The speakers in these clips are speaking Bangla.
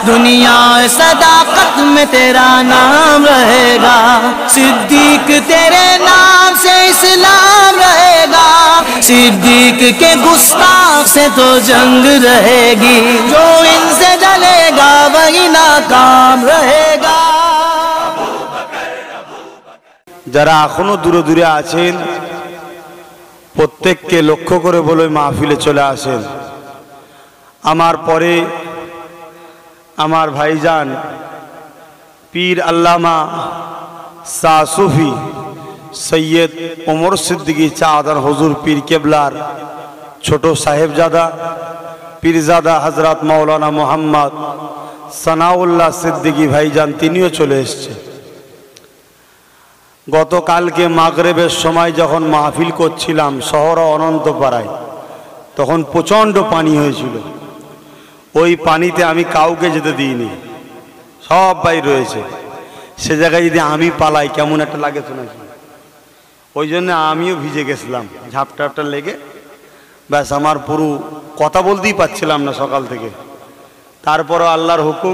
दुनिया सदाकत में तेरा नाम रहेगा, सिद्दीक तेरे नाम से इस्लाम रहेगा, सिद्दीक के गुस्ताख से तो जंग रहेगी, जो इनसे जलेगा वही नाकाम रहेगा। যারা এখনো দূরে দূরে আছেন প্রত্যেককে লক্ষ্য করে বলে মাহফিলে চলে আসেন। আমার পরে আমার ভাইজান পীর আল্লামা শাহ সুফি সৈয়দ ওমর সিদ্দিকী চাঁদার হুজুর পীর কেবলার ছোট সাহেবজাদা পীরজাদা হযরত মাওলানা মোহাম্মদ সানাউল্লাহ সিদ্দিকী ভাইজান তিনিও চলে এসেছেন। গতকালকে মাগরিবের সময় যখন মাহফিল করছিলাম শহর অনন্তপাড়ায়, তখন প্রচণ্ড পানি হয়েছিল। ওই পানিতে আমি কাউকে যেতে দিইনি, সব ভাই রয়েছে। সে জায়গায় যদি আমি পালাই কেমন একটা লাগে তো নাকি, ওই জন্য আমিও ভিজে গেছিলাম ঝাপটা লেগে। ব্যাস আমার পুরো কথা বলতেই পারছিলাম না সকাল থেকে। তারপরও আল্লাহর হুকুম,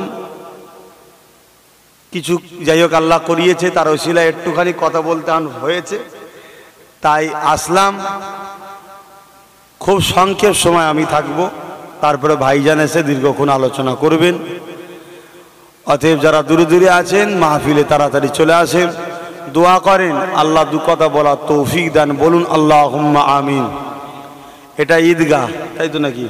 কিছু যাই হোক আল্লাহ করিয়েছে, তার ওসিলায় একটুখানি কথা বলতে হয়েছে, তাই আসলাম। খুব সংক্ষেপ সময় আমি থাকব, তারপরে ভাইজান এসে দীর্ঘক্ষণ আলোচনা করবেন। অতএব যারা দূরে দূরে আছেন মাহফিলে তাড়াতাড়ি চলে আসেন, দোয়া করেন আল্লাহ দু কথা বলার তৌফিক দেন। বলুন আল্লাহুম্মা আমিন। এটা ঈদগাহ, তাই তো নাকি?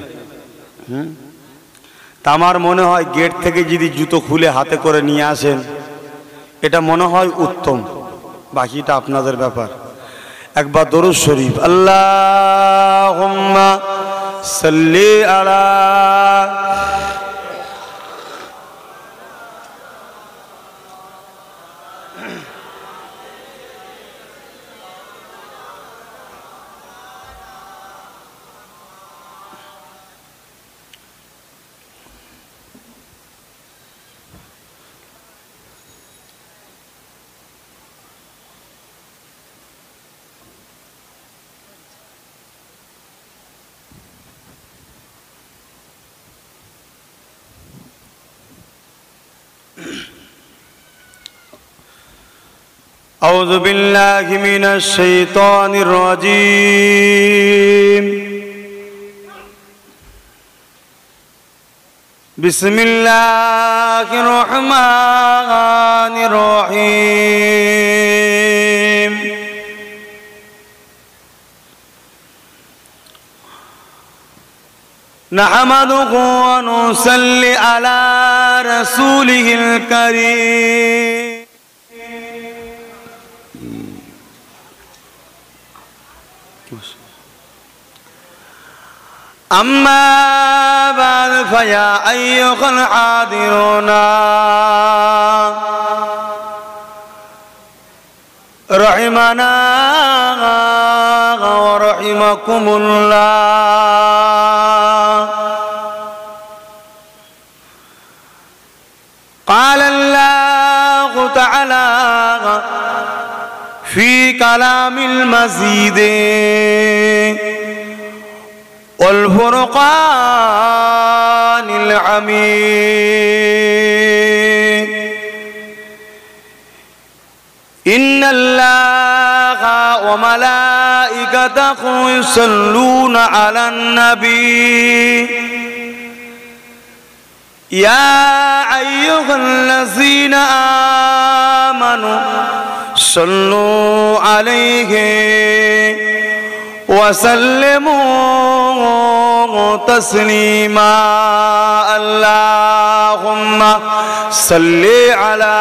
তা আমার মনে হয় গেট থেকে যদি জুতো খুলে হাতে করে নিয়ে আসেন এটা মনে হয় উত্তম, বাকিটা আপনাদের ব্যাপার। একবার দরুদ শরীফ, আল্লাহুম্মা সাল্লি আলা أعوذ بالله من الشيطان الرجيم بسم الله الرحمن الرحيم نحمده ونصلي على رسوله الكريم أما بعد فيا أيها الحاضرون رحمنا ورحمكم الله. قال الله تعالى في كلام المزيد والفرقان الحميد إن الله وملائكته يصلون على النبي يا أيها الذين آمنوا صلوا عليه وسلموا تسليما. اللهم صل على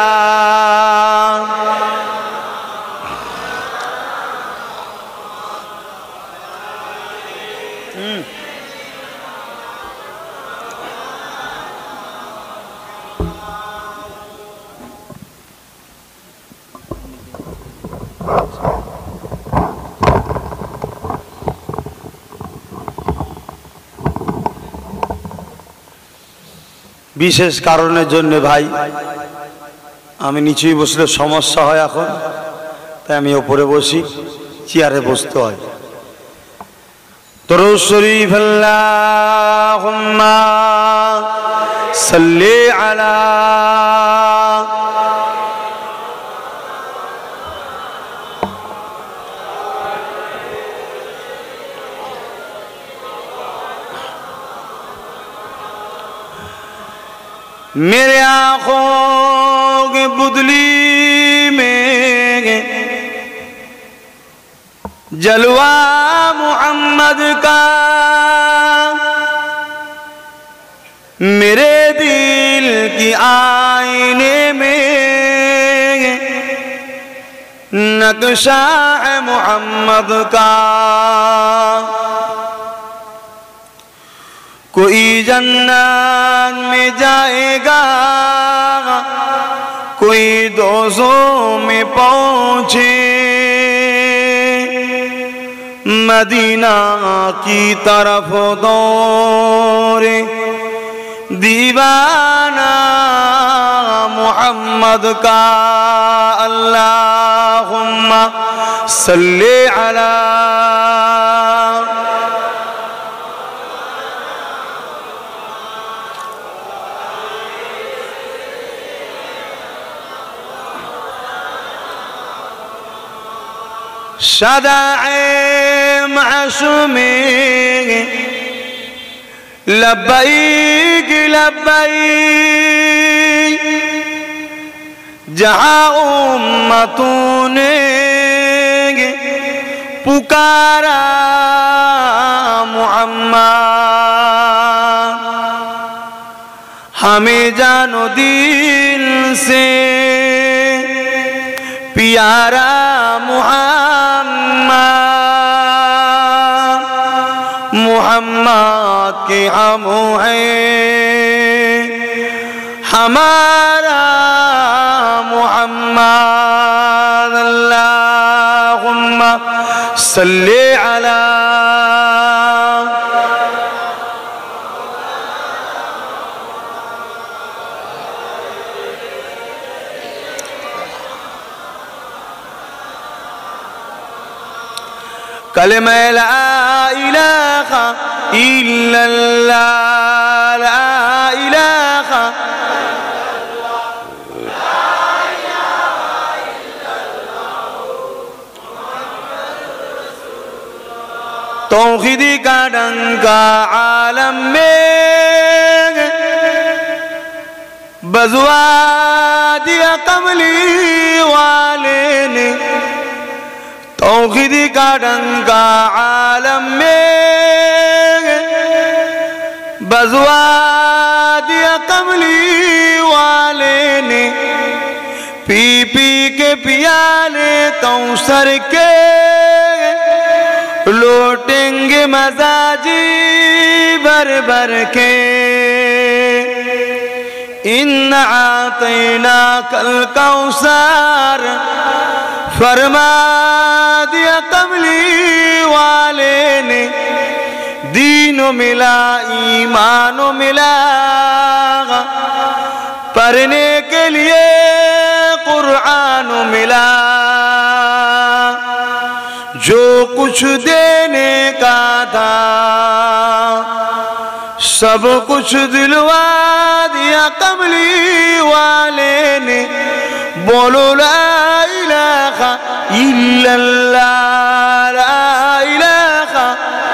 বিশেষ কারণের জন্য ভাই আমি নিচেই বসলে সমস্যা হয়, এখন তাই আমি উপরে বসি, চেয়ারে বসতে হয়। দরুদ শরীফ আল্লাহুম্মা सल्ले अला। मेरे आँखों की बुदली में जलवा मोहम्मद का, मेरे दिल की आईने में नक्शा है मोहम्मद का। कोई जन्नत में जाएगा, कोई दोज़ों में पहुँचे, मदीना की तरफ दौड़े दीवाना मोहम्मद का। अल्लाहुम्मा सल्ले अला। सदाए मासूमे लब्बैक लब्बैक, जहाँ उम्मतों ने पुकारा मोहम्मद, हमें जानो दिल से प्यारा मोहम्मद, मोहम्मद के हम हैं हमारा मोहम्मद। अल्लाहुम्मा सल्ले अला। कलमा ला इलाहा इल्लल्लाह, ला इलाहा तौहीद का डंका आलम में बजवा दिया कमली वाले ने, तौहीद का डंका आलम में बजवा दिया कमली वाले ने, पी पी के पियाले कौसर के लौटेंगे मजाजी भर भर के। इन्ना आतैना कल कौसर फरमा दिया कमली वाले ने, दीनो मिला ईमानो मिला, पढ़ने के लिए कुरान मिला, जो कुछ देने का था सब कुछ दिलवा दिया कमली वाले ने। बोलो ला इलाहा इल्लल्लाह, ला इलाहा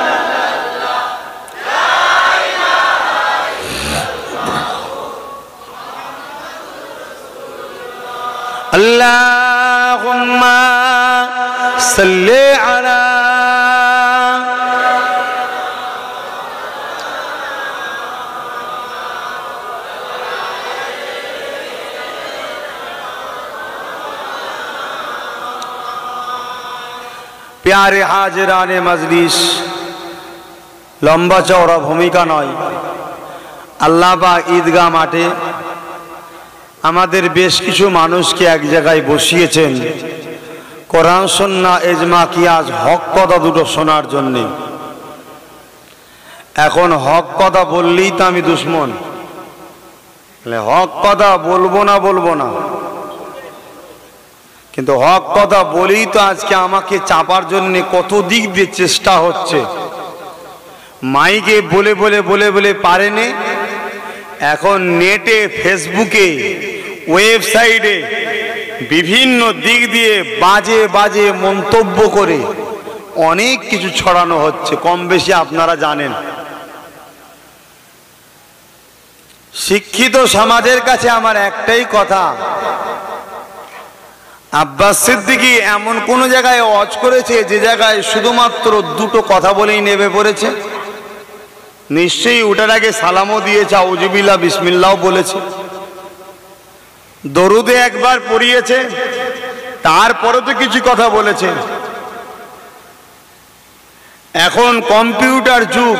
अल्लाहुम्मा सल्ले अला। प्यारे हाजिराने मजलिस, लम्बा चौड़ा भूमिका नয়, আল্লাহ পাক ঈদগাহ মাঠে আমাদের বেশ কিছু মানুষকে এক জায়গায় বসিয়েছেন কোরআন সুন্নাহ ইজমা কিয়াস হক কথা দুটো শোনার জন্য। এখন হক কথা বললেই তো আমি দুশ্মন, হক কথা বলবো না, কিন্তু হক কথা বলেই তো আজকে আমাকে চাপার জন্য কত দিক দিয়ে চেষ্টা হচ্ছে। মাইকে বলে বলে পারেনি, এখন নেটে, ফেসবুকে, ওয়েবসাইটে বিভিন্ন দিক দিয়ে বাজে বাজে মন্তব্য করে অনেক কিছু ছড়ানো হচ্ছে, কম বেশি আপনারা জানেন। শিক্ষিত সমাজের কাছে আমার একটাই কথা, আব্বাস সিদ্দিকী এমন কোন জায়গায় ওয়াজ করেছে যে জায়গায় শুধুমাত্র দুটো কথা বলেই নেমে পড়েছে? নিশ্চয়ই ওটার আগে সালামও দিয়েছে, আউযুবিল্লাহ বিসমিল্লাহ বলেছে, দরুদে একবার পড়িয়েছে, তারপরে তো কিছু কথা বলেছে। এখন কম্পিউটার যুগ,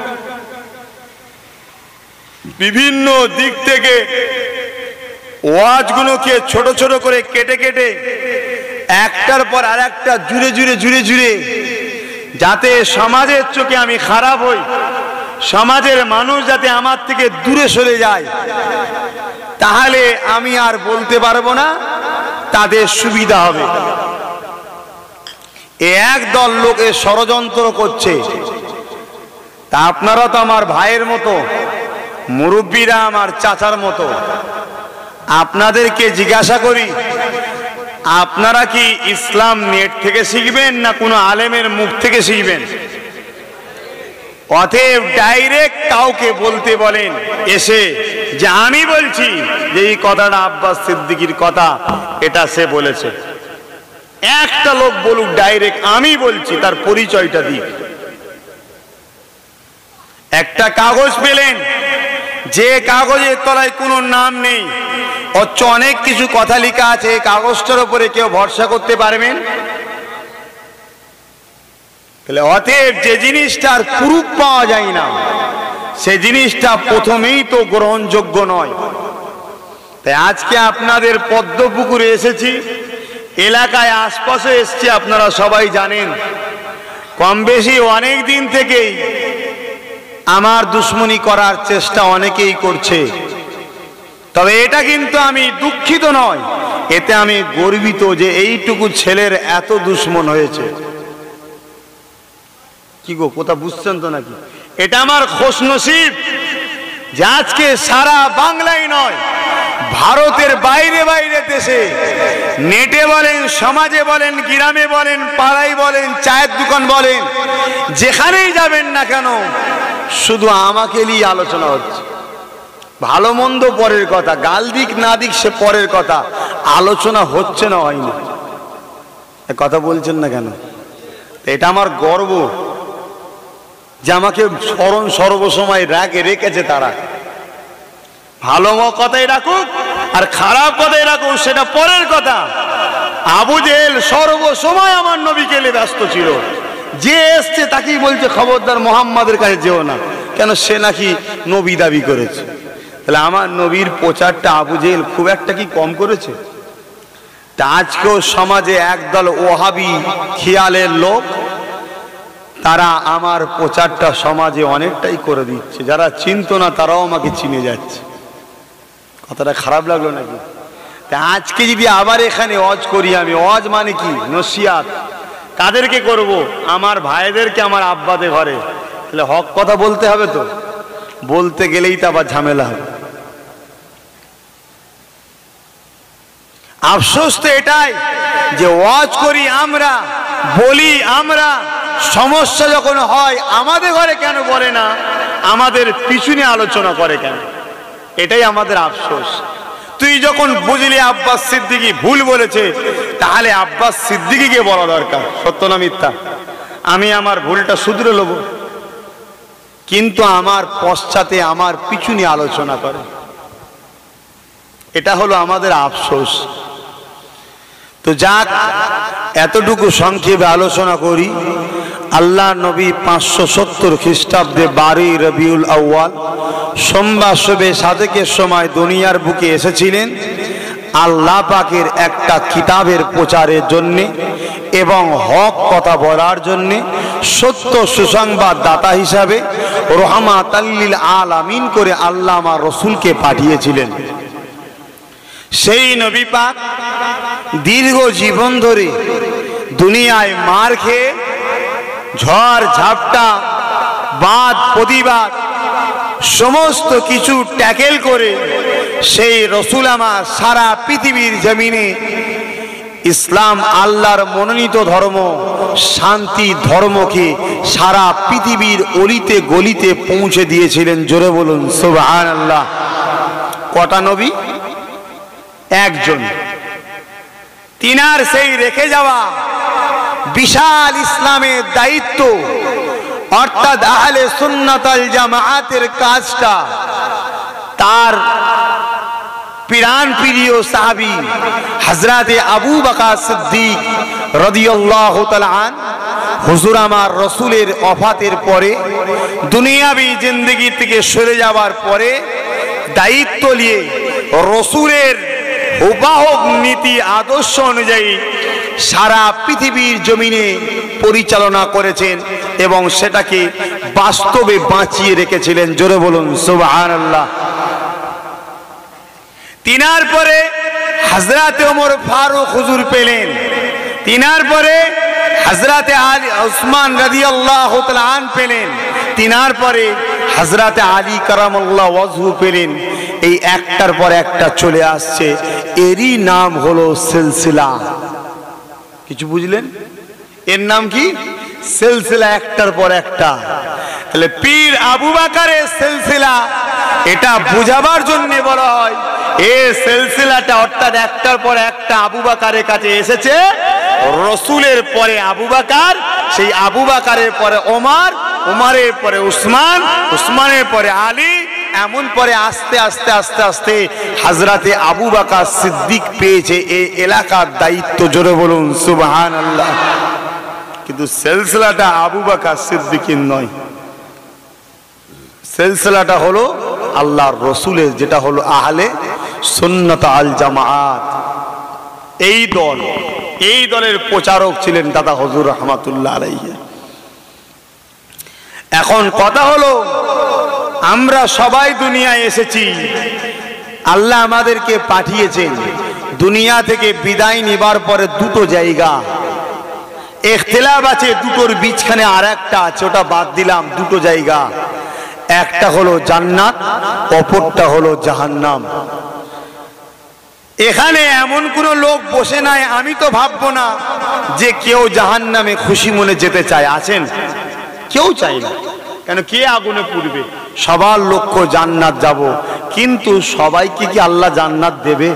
বিভিন্ন দিক থেকে ওয়াজগুলোকে ছোট ছোট করে কেটে কেটে একটার পর আর একটা জুড়ে জুড়ে জুড়ে জুড়ে, যাতে সমাজের চোখে আমি খারাপ হই, সমাজের মানুষ যাতে আমার থেকে দূরে সরে যায়, তাহলে আমি আর বলতে পারবো না, তাদের সুবিধা হবে। একদল লোকে ষড়যন্ত্র করছে। তা আপনারা তো আমার ভাইয়ের মতো, মুরব্বীরা আমার চাচার মতো, আপনাদেরকে জিজ্ঞাসা করি, আপনারা কি ইসলাম নেট থেকে শিখবেন না কোনো আলেমের মুখ থেকে শিখবেন? অতএব ডাইরেক্ট কাউকে বলতে বলেন এসে যে আমি বলছি যে এই কথাটা আব্বাস সিদ্দিকীর কথা, এটা সে বলেছে। একটা লোক বলুক ডাইরেক্ট আমি বলছি, তার পরিচয়টা দিক। একটা কাগজ পেলেন, যে কাগজের তলায় কোনো নাম নেই, অথচ অনেক কিছু কথা লেখা আছে, এই কাগজটার উপরে কেউ ভরসা করতে পারবেন? তাহলে অতএব যে জিনিসটার প্রুফ পাওয়া যায় না, সে জিনিসটা প্রথমেই তো গ্রহণযোগ্য নয়। তাই আজকে আপনাদের পদ্মপুকুরে এসেছি, এলাকায় আশপাশে এসছি, আপনারা সবাই জানেন কম বেশি অনেক দিন থেকেই আমার দুশ্মনী করার চেষ্টা অনেকেই করছে। তবে এটা কিন্তু আমি দুঃখিত নয়, এতে আমি গর্বিত যে এইটুকু ছেলের এত দুশ্মন হয়েছে। কি গো, কথা বুঝছেন তো নাকি? এটা আমার খুশনসিব যে আজকে সারা বাংলায় নয়, ভারতের বাইরে বাইরে দেশে, নেটে বলেন, সমাজে বলেন, গ্রামে বলেন, পাড়ায় বলেন, চায়ের দোকান বলেন, যেখানেই যাবেন না কেন, শুধু আমাকে নিয়ে আলোচনা হচ্ছে। ভালো মন্দ পরের কথা, গাল দিক না দিক সে পরের কথা, আলোচনা হচ্ছে না হয়নি। কথা বলছেন না কেন? এটা আমার গর্ব যে আমাকে স্মরণ সর্বসময় রেখেছে তারা। ভালো কথাই রাখুক আর খারাপ কথাই রাখুক, সেটা পরের কথা। আবু জেহেল সর্বসময় আমার নবীকে নিয়ে ব্যস্ত ছিল, যে এসছে তাকেই বলছে খবরদার মুহাম্মাদের কাছে যেও না, কেন সে নাকি নবী দাবি করেছে। তাহলে আমার নবীর প্রচারটা আবু জেহেল খুব একটা কি কম করেছে? তা আজকেও সমাজে একদল ওহাবি খেয়ালের লোক, তারা আমার প্রচারটা সমাজে অনেকটাই করে দিচ্ছে। যারা চিনত না তারাও আমাকে চিনে যাচ্ছে। কথাটা খারাপ লাগলো নাকি? তা আজকে যদি আবার এখানে ওয়াজ করি, আমি ওয়াজ মানে কি নসিহাত কাদেরকে করব? আমার ভাইদেরকে, আমার আব্বাদের ঘরে। তাহলে হক কথা বলতে হবে, তো বলতে গেলেই তো আবার ঝামেলা হবে। আফসোস তো এটাই যে ওয়াজ করি আমরা, বলি আমরা, সমস্যা যখন হয় আমাদের ঘরে কেন বলে না, আমাদের পিছনে আলোচনা করে কেন? এটাই আমাদের আফসোস। তুই যখন বুঝলি আব্বাস সিদ্দিকী ভুল বলেছে, তাহলে আব্বাস সিদ্দিকীকে বলা দরকার, সত্য না মিথ্যা? আমি আমার ভুলটা শুধরে নেব, কিন্তু আমার পশ্চাতে, আমার পিছনে আলোচনা করে। এটা হলো আমাদের আফসোস। তো যাক, এতটুকু সংক্ষেপে আলোচনা করি। আল্লাহ নবী 570 খ্রিস্টাব্দে 12 রবিউল আউয়াল সোমবার শবে সাদেকের সময় দুনিয়ার বুকে এসেছিলেন আল্লাহ পাকের একটা কিতাবের প্রচারের জন্য এবং হক কথা বলার জন্য, সত্য সুসংবাদ দাতা হিসাবে রহমাতাল লিল আলামিন করে আল্লাহ আমার রসুলকে পাঠিয়েছিলেন। সেই নবী পাক দীর্ঘ জীবন ধরে দুনিয়ায় মার খেয়ে, ঝড় ঝাপটা, বাদ প্রতিবাদ, সমস্ত কিছু ট্যাকেল করে সেই রসুল আমার সারা পৃথিবীর জমিনে ইসলাম আল্লাহর মনোনীত ধর্ম শান্তি ধর্মকে সারা পৃথিবীর অলিতে গলিতে পৌঁছে দিয়েছিলেন। জোরে বলুন সুবহানাল্লাহ। কটা নবী? একজন। তিনার সেই রেখে যাওয়া বিশাল ইসলামের দায়িত্ব অর্থাৎ আহলে সুন্নাত ওয়াল জামাআতের কাজটা তার প্রাণ প্রিয় সাহাবী হযরতে আবু বকর সিদ্দিক রাদিয়াল্লাহু তাআলা আনহু হুজুর আমার রসুলের ওফাতের পরে দুনিয়াবী জিন্দেগি থেকে সরে যাওয়ার পরে দায়িত্ব নিয়ে রসুলের হুবহু নীতি আদর্শ অনুযায়ী সারা পৃথিবীর জমিনে পরিচালনা করেছেন এবং সেটাকে বাস্তবে বাঁচিয়ে রেখেছিলেন। জোরে বলুন সুবহানাল্লাহ। তিনার পরে হযরতে ওমর ফারুক হুজুর পেলেন, তিনার পরে হযরতে আলী উসমান রাদিয়াল্লাহু তাআলা আনহু পেলেন, তিনার পরে হযরতে আলী কারামাল্লাহু ওয়াজহু পেলেন। এই একটার পর একটা চলে আসছে, এরই নাম হলো সিলসিলা। কিছু বুঝলেন? এর নাম কি? সিলসিলা, একটার পর একটা। তাহলে পীর আবু বকরের সিলসিলা, এটা বোঝাবার জন্য বলা হয় এই সিলসিলাটা অর্থাৎ একটার পর একটা আবু বকরের কাছে এসেছে। রসুলের পরে আবু বকর, সেই আবু বকরের পরে ওমর, ওমরের পরে উসমান, উসমানের পরে আলী, এমন পরে আস্তে আস্তে আস্তে আস্তে হযরতে আবু বকর সিদ্দিক পেয়েছে এই এলাকার দায়িত্ব। জোরে বলুন সুবহানাল্লাহ। কিন্তু সিলসিলাটা আবু বকর সিদ্দিকের নয়, সিলসিলাটা হলো আল্লাহর রসুলের, যেটা হলো আহলে সুন্নাত আল জামাআত। এই দল, এই দলের প্রচারক ছিলেন দাদা হুজুর রহমাতুল্লাহ আলাইহি। এখন কথা হলো আমরা সবাই দুনিয়ায় এসেছি, আল্লাহ আমাদেরকে পাঠিয়েছেন। দুনিয়া থেকে বিদায় নেবার পরে দুটো জায়গা ইখতিলাফ আছে, দুটোর বীজখানে আর একটা আছে, ওটা বাদ দিলাম। দুটো জায়গা, একটা হলো জান্নাত, অপরটা হলো জাহান্নাম। এখানে এমন কোন লোক বসে নাই, আমি তো ভাববো না যে কেউ জাহান্নামে খুশি মনে যেতে চায়। আছেন? কেউ চায় না। কেন? কে আগুনে পুড়বে? সবার লক্ষ্য জান্নাত যাব, কিন্তু সবাইকে কি আল্লাহ জান্নাত দেবে?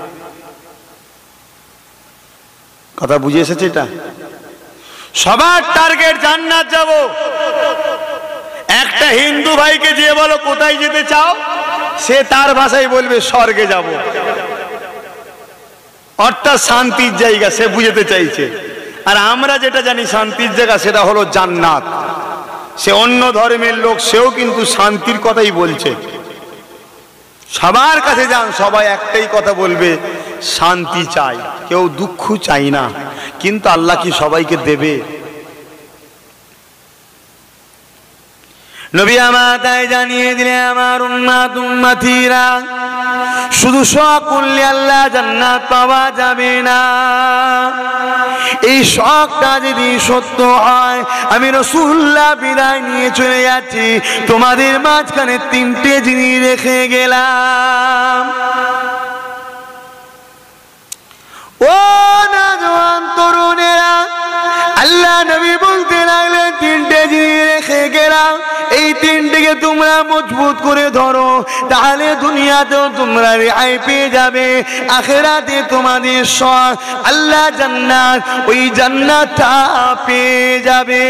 কথা বুঝে এসেছে? এটা সবার টার্গেট জান্নাত যাব। একটা হিন্দু ভাইকে যে বলো কোথায় যেতে চাও, সে তার ভাষায় বলবে স্বর্গে যাব, অর্থাৎ শান্তির জায়গা সে বুঝতে চাইছে। আর আমরা যেটা জানি শান্তির জায়গা, সেটা হলো জান্নাত। সে অন্য ধর্মের লোক, সেও কিন্তু শান্তির কথাই বলছে। সবার কাছে যান, সবাই একটাই কথা বলবে, শান্তি চাই, কেউ দুঃখ চাই না। কিন্তু আল্লাহ কি সবাইকে দেবে? নবী আমার তাই জানিয়ে দিলে আমার উম্মত উম্মতিরা শুধু শখ করলে আল্লাহ জান্নাত পাওয়া যাবে না। এই শখটা যদি সত্য হয়, আমি রাসূলুল্লাহ বিদায় নিয়ে চলে যাচ্ছি, তোমাদের মাঝখানে তিনটে জিনিস রেখে গেলাম। ও নওজোয়ান তরুণেরা, আল্লাহ নবী বলতে লাগলেন তিনটে জিনিস রেখে গেলাম, এই তিনটিকে তোমরা মজবুত করে ধরো, তাহলে দুনিয়াতেও তোমরা রেহাই পেয়ে যাবে, আখিরাতে তোমাদের শখ আল্লাহ জান্নাত, ওই জান্নাতটা পেয়ে যাবে।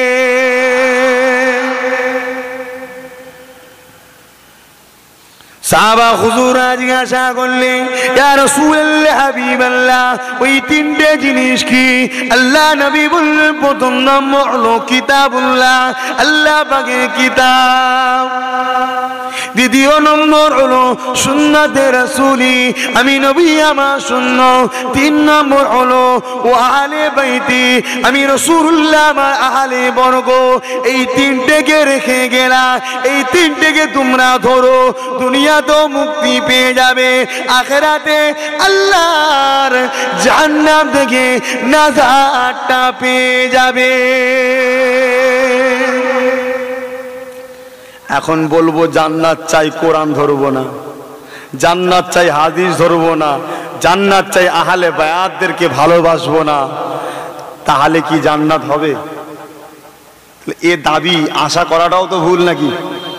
সাহাবা হুজুরা জিজ্ঞাসা করলেন, ইয়া রাসূলুল্লাহ হাবিবাল্লাহ, ওই তিনটে জিনিস কি? আল্লাহ নবী বললেন, প্রথম নম্বর হলো কিতাবুল্লাহ, আল্লাহ পাকের কিতাব। দ্বিতীয় নম্বর হলো সুন্নাতে রাসূলি, আমি নবী আমার সুন্নাত। তিন নম্বর হলো ও আহলে বাইতি, আমি রাসূলুল্লাহ আমার আহলে বর্গ। এই তিনটেকে রেখে গেলা, এই তিনটেকে তোমরা ধরো, দুনিয়াতেও মুক্তি পেয়ে যাবে, আখিরাতে আল্লাহর জান্নাত থেকে নাজাতটা পেয়ে যাবে। এখন বলবো জান্নাত চাই, কোরআন ধরবো না, জান্নাত চাই হাদিস ধরবো না, জান্নাত চাই আহলে বায়াতদেরকে ভালোবাসবো না, তাহলে কি জান্নাত হবে? এ দাবি আশা করাটাও তো ভুল নাকি?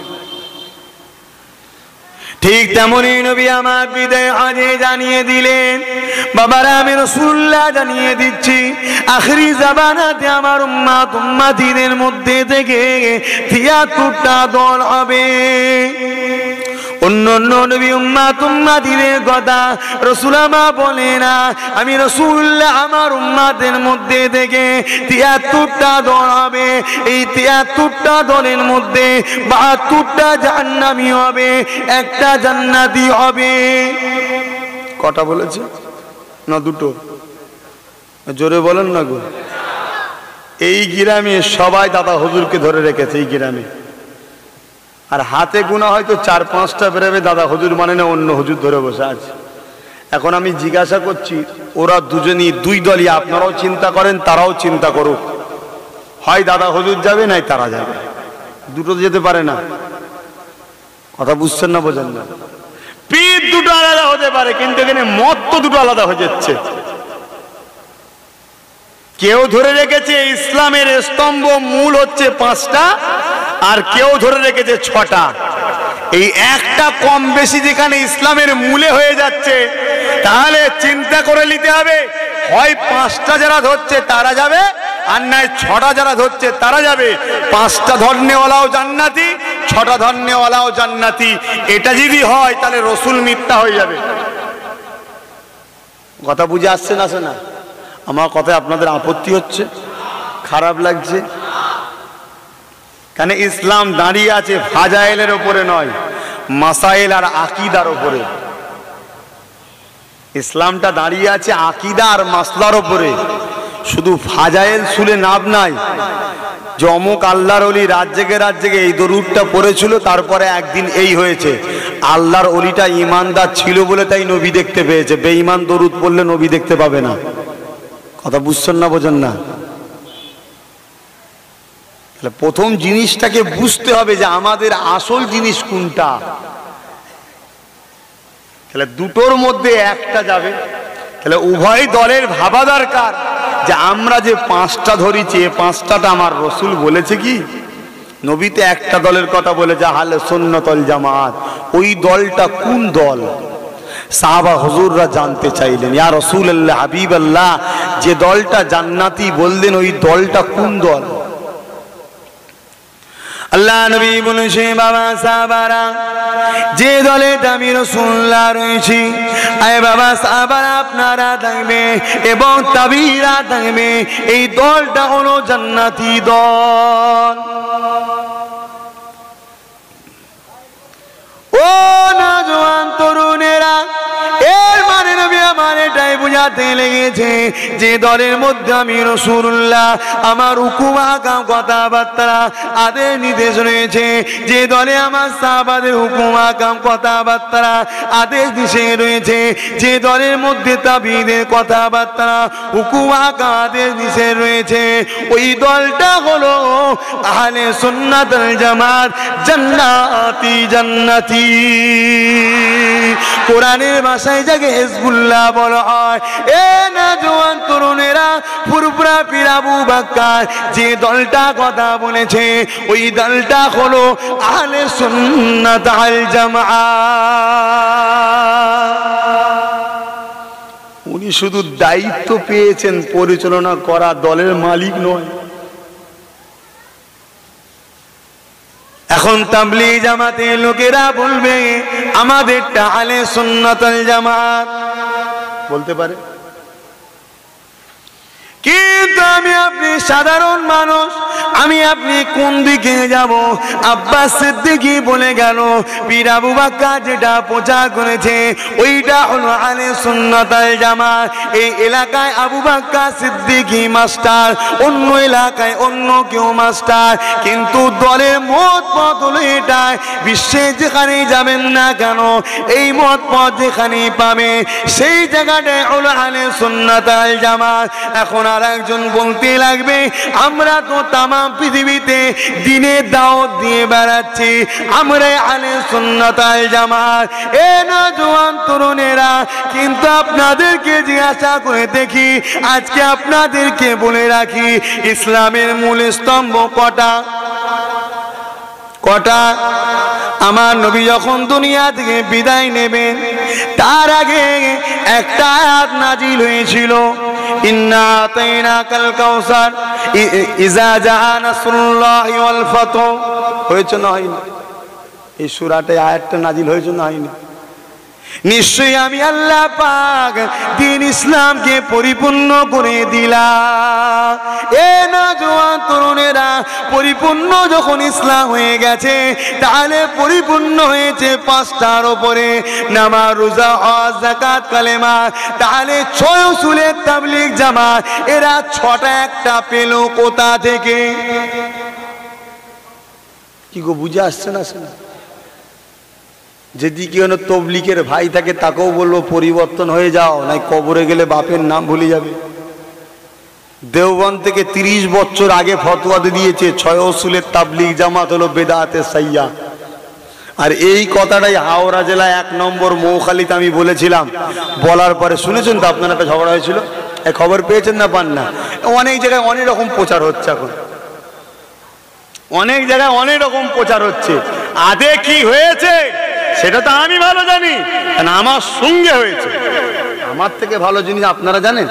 ঠিক তেমনি নবী আমার বিদায় হজে জানিয়ে দিলেন, বাবারা আমি রাসূলুল্লাহ জানিয়ে দিচ্ছি, আখিরি জামানাতে আমার উম্মতিদের মধ্যে থেকে ৭৩টা দল হবে। অন্য অন্য নবী উম্মতিদের কথা রাসূল আমার বলে না, আমি রাসূলুল্লাহ আমার উম্মতের মধ্যে থেকে ৭৩টা দল হবে। এই ৭৩টা দলের মধ্যে ৭২টা জাহান্নামী হবে, একটা জান্নাতি হবে। কটা বলেছে না? দুটো। জোরে বলেন না গো। এই গ্রামে সবাই দাদা হুজুরকে ধরে রেখেছে, এই গ্রামে। আর হাতে গোনা হয়তো ৪-৫টা বেরোবে দাদা হুজুর মানে না, অন্য হুজুর ধরে বসে আছে। এখন আমি জিজ্ঞাসা করছি, ওরা দুজনই দুই দলই, আপনারাও চিন্তা করেন, তারাও চিন্তা করুক, হয় দাদা হুজুর যাবে নাই তারা যাবে, দুটো যেতে পারে না। কথা বুঝছেন না, বোঝেন না? পীর দুটো আলাদা হতে পারে, কিন্তু এখানে মত তো দুটো আলাদা হয়ে যাচ্ছে। কেউ ধরে রেখেছে ইসলামের স্তম্ভ মূল হচ্ছে 5টা, আর কেউ ধরে রেখেছে 6টা। এই একটা কম বেশি যেখানে ইসলামের মূলে হয়ে যাচ্ছে, তাহলে চিন্তা করে নিতে হবে, হয় 5টা যারা ধরছে তারা যাবে, আর নয় 6টা যারা ধরছে তারা যাবে। 5টা ধরনেওয়ালাও জান্নাতি, 6টা ধরনেওয়ালাও জান্নাতি। এটা যদি হয় তাহলে রসুল মিথ্যা হয়ে যাবে। কথা বুঝে আসছে না? আসে না? আমার কথায় আপনাদের আপত্তি হচ্ছে, খারাপ লাগছে? কেন? ইসলাম দাঁড়িয়ে আছে ফাজাইলের ওপরে নয়, মাসাইল আর আকীদার ওপরে। ইসলামটা দাঁড়িয়ে আছে আকীদা আর মাসলার ওপরে। শুধু ফাজাইল শুনে লাভ নাই যে অমুক আল্লাহর ওলি রাত জেগে এই দরুদটা পড়েছিল, তারপরে একদিন এই হয়েছে। আল্লাহর ওলিটা ইমানদার ছিল বলে তাই নবী দেখতে পেয়েছে, বেঈমান দরুদ পড়লে নবী দেখতে পাবে না। কথা বুঝছেন না, বোঝেন না? প্রথম জিনিসটাকে বুঝতে হবে যে আমাদের আসল জিনিস কোনটা। তাহলে দুটোর মধ্যে একটা যাবে, তাহলে উভয় দলের ভাবা দরকার যে আমরা যে 5টা ধরিছি, এই 5টাটা আমার রসুল বলেছে কি? নবীতে একটা দলের কথা বলেছে, আহলে সুন্নাত ওয়াল জামাত। ওই দলটা কোন দল? সাহাবা হুজুররা জানতে চাইলেন, ইয়া রাসূলুল্লাহ, হাবিবাল্লাহ, যে দলটা জান্নাতি বললেন ওই দলটা কোন দল? আল্লাহ নবী বলেছে, বাবা সাহাবারা, যে দলে আমি রাসূলুল্লাহ রয়েছি, আয় বাবা সাহাবারা আপনারা থাকবে এবং তাবিরা থাকবে, এই দলটা হলো জান্নাতি দল। ও নওজোয়ান তরুণেরা, এর মানে নবী আমার এটাই বুঝাতে লেগেছে যে দলের মধ্যে আমি রাসূলুল্লাহ আমার হুকুম আহকাম কথাবার্তা আদেশ নির্দেশ রয়েছে, যে দলে আমার সাহাবাদের হুকুম আহকাম কথাবার্তা আদেশ নিষেধ রয়েছে, যে দলের মধ্যে তাবিদের কথাবার্তা হুকুম আহকাম আদেশ নিষেধ রয়েছে, ওই দলটা হলো আহলে সুন্নাত ওয়াল জামাত, জান্নাতি জান্নাতি। কোরআনের ভাষায় যাকে হিজবুল্লাহ বলা হয়। এ নওজোয়ান তরুণেরা, ফুরফুরা পীর আবু বকর যে দলটা কথা বলেছে, ওই দলটা হলো আহলে সুন্নাত ওয়াল জামাত। উনি শুধু দায়িত্ব পেয়েছেন, পরিচালনা করা, দলের মালিক নয়। এখন তাবলীগ জামাতের লোকেরা বলবে আমাদেরটা আহলে সুন্নাত ওয়াল জামাত, বলতে পারে, কিন্তু আমি আপনি সাধারণ মানুষ, আমি আপনি কোন দিকে যাব? আব্বাস সিদ্দিকী বলে গেল, পীর আবু বকর যেটা প্রচার করেছে ওইটা হলো আহলে সুন্নাত ওয়াল জামাত। এই এলাকায় আবু বকর সিদ্দিকী মাস্টার, অন্য এলাকায় অন্য কেউ মাস্টার, কিন্তু দলের মত পথ হলো এটাই। বিশ্বে যেখানে যাবেন না কেন, এই মত পথ যেখানে পাবে সেই জায়গাটায় হলো আহলে সুন্নাত ওয়াল জামাত। এখন আর একজন বলতে লাগবে, আমরা তো তামাম পৃথিবীতে দিনের দাওয়াত দিয়ে বেড়াচ্ছি, আমরা আহলে সুন্নাত ওয়াল জামাত, এ নওজোয়ান তরুণেরা, কিন্তু আপনাদেরকে জিজ্ঞাসা করে দেখি, আজকে আপনাদেরকে বলে রাখি, ইসলামের মূল স্তম্ভ কটা? কটা? আমার নবী যখন দুনিয়া থেকে বিদায় নেবেন তার আগে একটা আয়াত নাজিল হয়েছিল, ইন্না আতাইনাকাল কাউসার ইজা জাআ নাসরুল্লাহি ওয়াল ফাতহ। হয়েছে না হয়নি? এই সূরাতে আয়াতটা নাজিল হয়েছে না হয়নি? নিশ্চয়ই আমি আল্লাহ পাক দ্বীন ইসলামকে পরিপূর্ণ করে দিলাম। এ নওজোয়ান তরুণেরা, পরিপূর্ণ যখন ইসলাম হয়ে গেছে, তাহলে পরিপূর্ণ হয়েছে পাঁচটার উপরে, নামাজ, রোজা, হজ, যাকাত, কালেমা। তাহলে 6 উসুলের তাবলীগ জামাত, এরা 6টা একটা পেল কোথা থেকে? কি গো, বুঝে আসছে না? যদি কেউ তবলিগের ভাই থাকে তাকেও বলবো পরিবর্তন হয়ে যাও, নাই কবরে গেলে বাপের নাম ভুলে যাবে। দেওবন্দ থেকে 30 বছর আগে ফতোয়া দিয়েছে 6 উসুলের তাবলীগ জামাত হলো বেদাতে সাইয়া। আর এই কথাটাই হাওড়া জেলায় 1 নম্বর মৌখালীতে আমি বলেছিলাম। বলার পরে শুনেছেন তো আপনারা, একটা ঝগড়া হয়েছিল, এই খবর পেয়েছেন না পান না? অনেক জায়গায় অনেক রকম প্রচার হচ্ছে, এখন অনেক জায়গায় অনেক রকম প্রচার হচ্ছে। আদে কি হয়েছে সেটা তো আমি ভালো জানি, কারণ আমার সঙ্গে হয়েছে। আমার থেকে ভালো জিনিস আপনারা জানেন।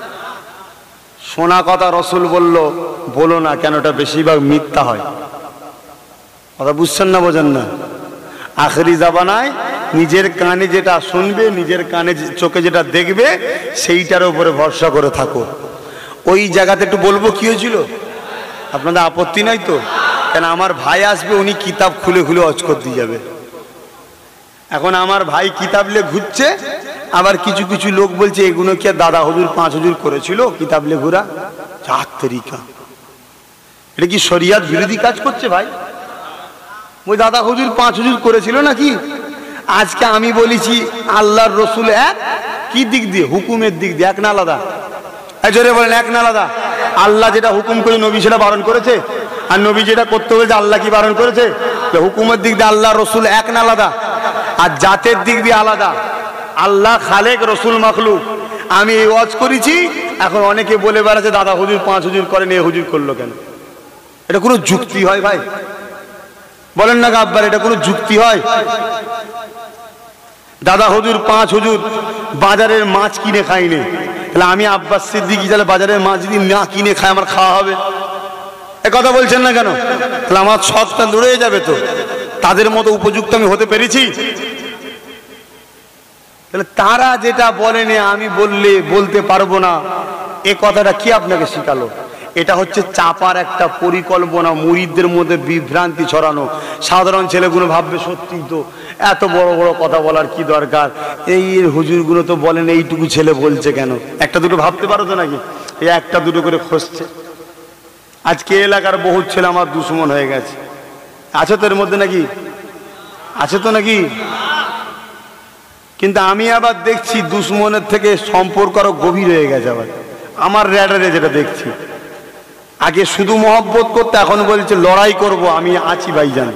শোনা কথা রসুল বলল বলো না, কেন? ওটা বেশিরভাগ মিথ্যা হয়। কথা বুঝছেন না, বোঝেন না? আখেরি জামানায় নিজের কানে যেটা শুনবে, নিজের কানে চোখে যেটা দেখবে, সেইটার উপরে ভরসা করে থাকো। ওই জায়গাতে একটু বলবো কি হয়েছিল, আপনাদের আপত্তি নাই তো? কেন আমার ভাই আসবে, উনি কিতাব খুলে খুলে অজকর দিয়ে যাবে। এখন আমার ভাই কিতাব নিয়ে ঘুরছে, আবার কিছু কিছু লোক বলছে এগুলো কি দাদা হুজুর 5 হুজুর করেছিল কিতাব নিয়ে ঘোরা? চার তরিকা, এটা কি শরিয়াত বিরোধী কাজ করছে ভাই? ওই দাদা হুজুর 5 হুজুর করেছিল নাকি? আজকে আমি বলেছি আল্লাহর রসুল এক, কি দিক দিয়ে? হুকুমের দিক দিয়ে, এক না আলাদা? জোরে বলেন, এক না আলাদা? আল্লাহ যেটা হুকুম করে নবী সেটা বারণ করেছে, আর নবী যেটা করতে বলছে আল্লাহ কি বারণ করেছে? হুকুমের দিক দিয়ে আল্লাহ রসুল এক না আলাদা? আর জাতের দিক দিয়ে আলাদা। আল্লাহ খালেক, রসুল মাখলুক। আমি এই ওয়াজ করেছি, এখন অনেকে বলে বেড়াচ্ছে দাদা হুজুর 5 হুজুর করেন, এ হুজুর করলো কেন? এটা কোনো যুক্তি হয় ভাই? বলেন না আব্বার, এটা কোনো যুক্তি হয়? দাদা হুজুর 5 হুজুর বাজারের মাছ কিনে খাইনি, তাহলে আমি আব্বাস সিদ্দিকী তাহলে বাজারের মাছ যদি না কিনে খাই আমার খাওয়া হবে? এ কথা বলছেন না কেন? তাহলে আমার শখটা দূরে যাবে তো। তাদের মতো উপযুক্ত আমি হতে পেরেছি? তাহলে তারা যেটা বলেনি আমি বলতে পারবো না, এ কথাটা কি আপনাকে শিখালো? এটা হচ্ছে চাপার একটা পরিকল্পনা, মুরিদদের মধ্যে বিভ্রান্তি ছড়ানো। সাধারণ ছেলেগুলো ভাববে সত্যি তো, এত বড় বড় কথা বলার কি দরকার? এই হুজুরগুলো তো বলেন, এইটুকু ছেলে বলছে কেন? একটা দুটো ভাবতে পারো তো নাকি? এই একটা দুটো করে খসছে। আজকে এলাকার বহু ছেলে আমার দুশ্মন হয়ে গেছে। আছে তো এর মধ্যে নাকি? আছে তো নাকি? কিন্তু আমি আবার দেখছি দুশ্মনের থেকে সম্পর্ক আরো গভীর হয়ে গেছে। আবার আমার র্যাডারে যেটা দেখছি, আগে শুধু মহব্বত করতে, এখন বলছে লড়াই করব, আমি আছি ভাইজান।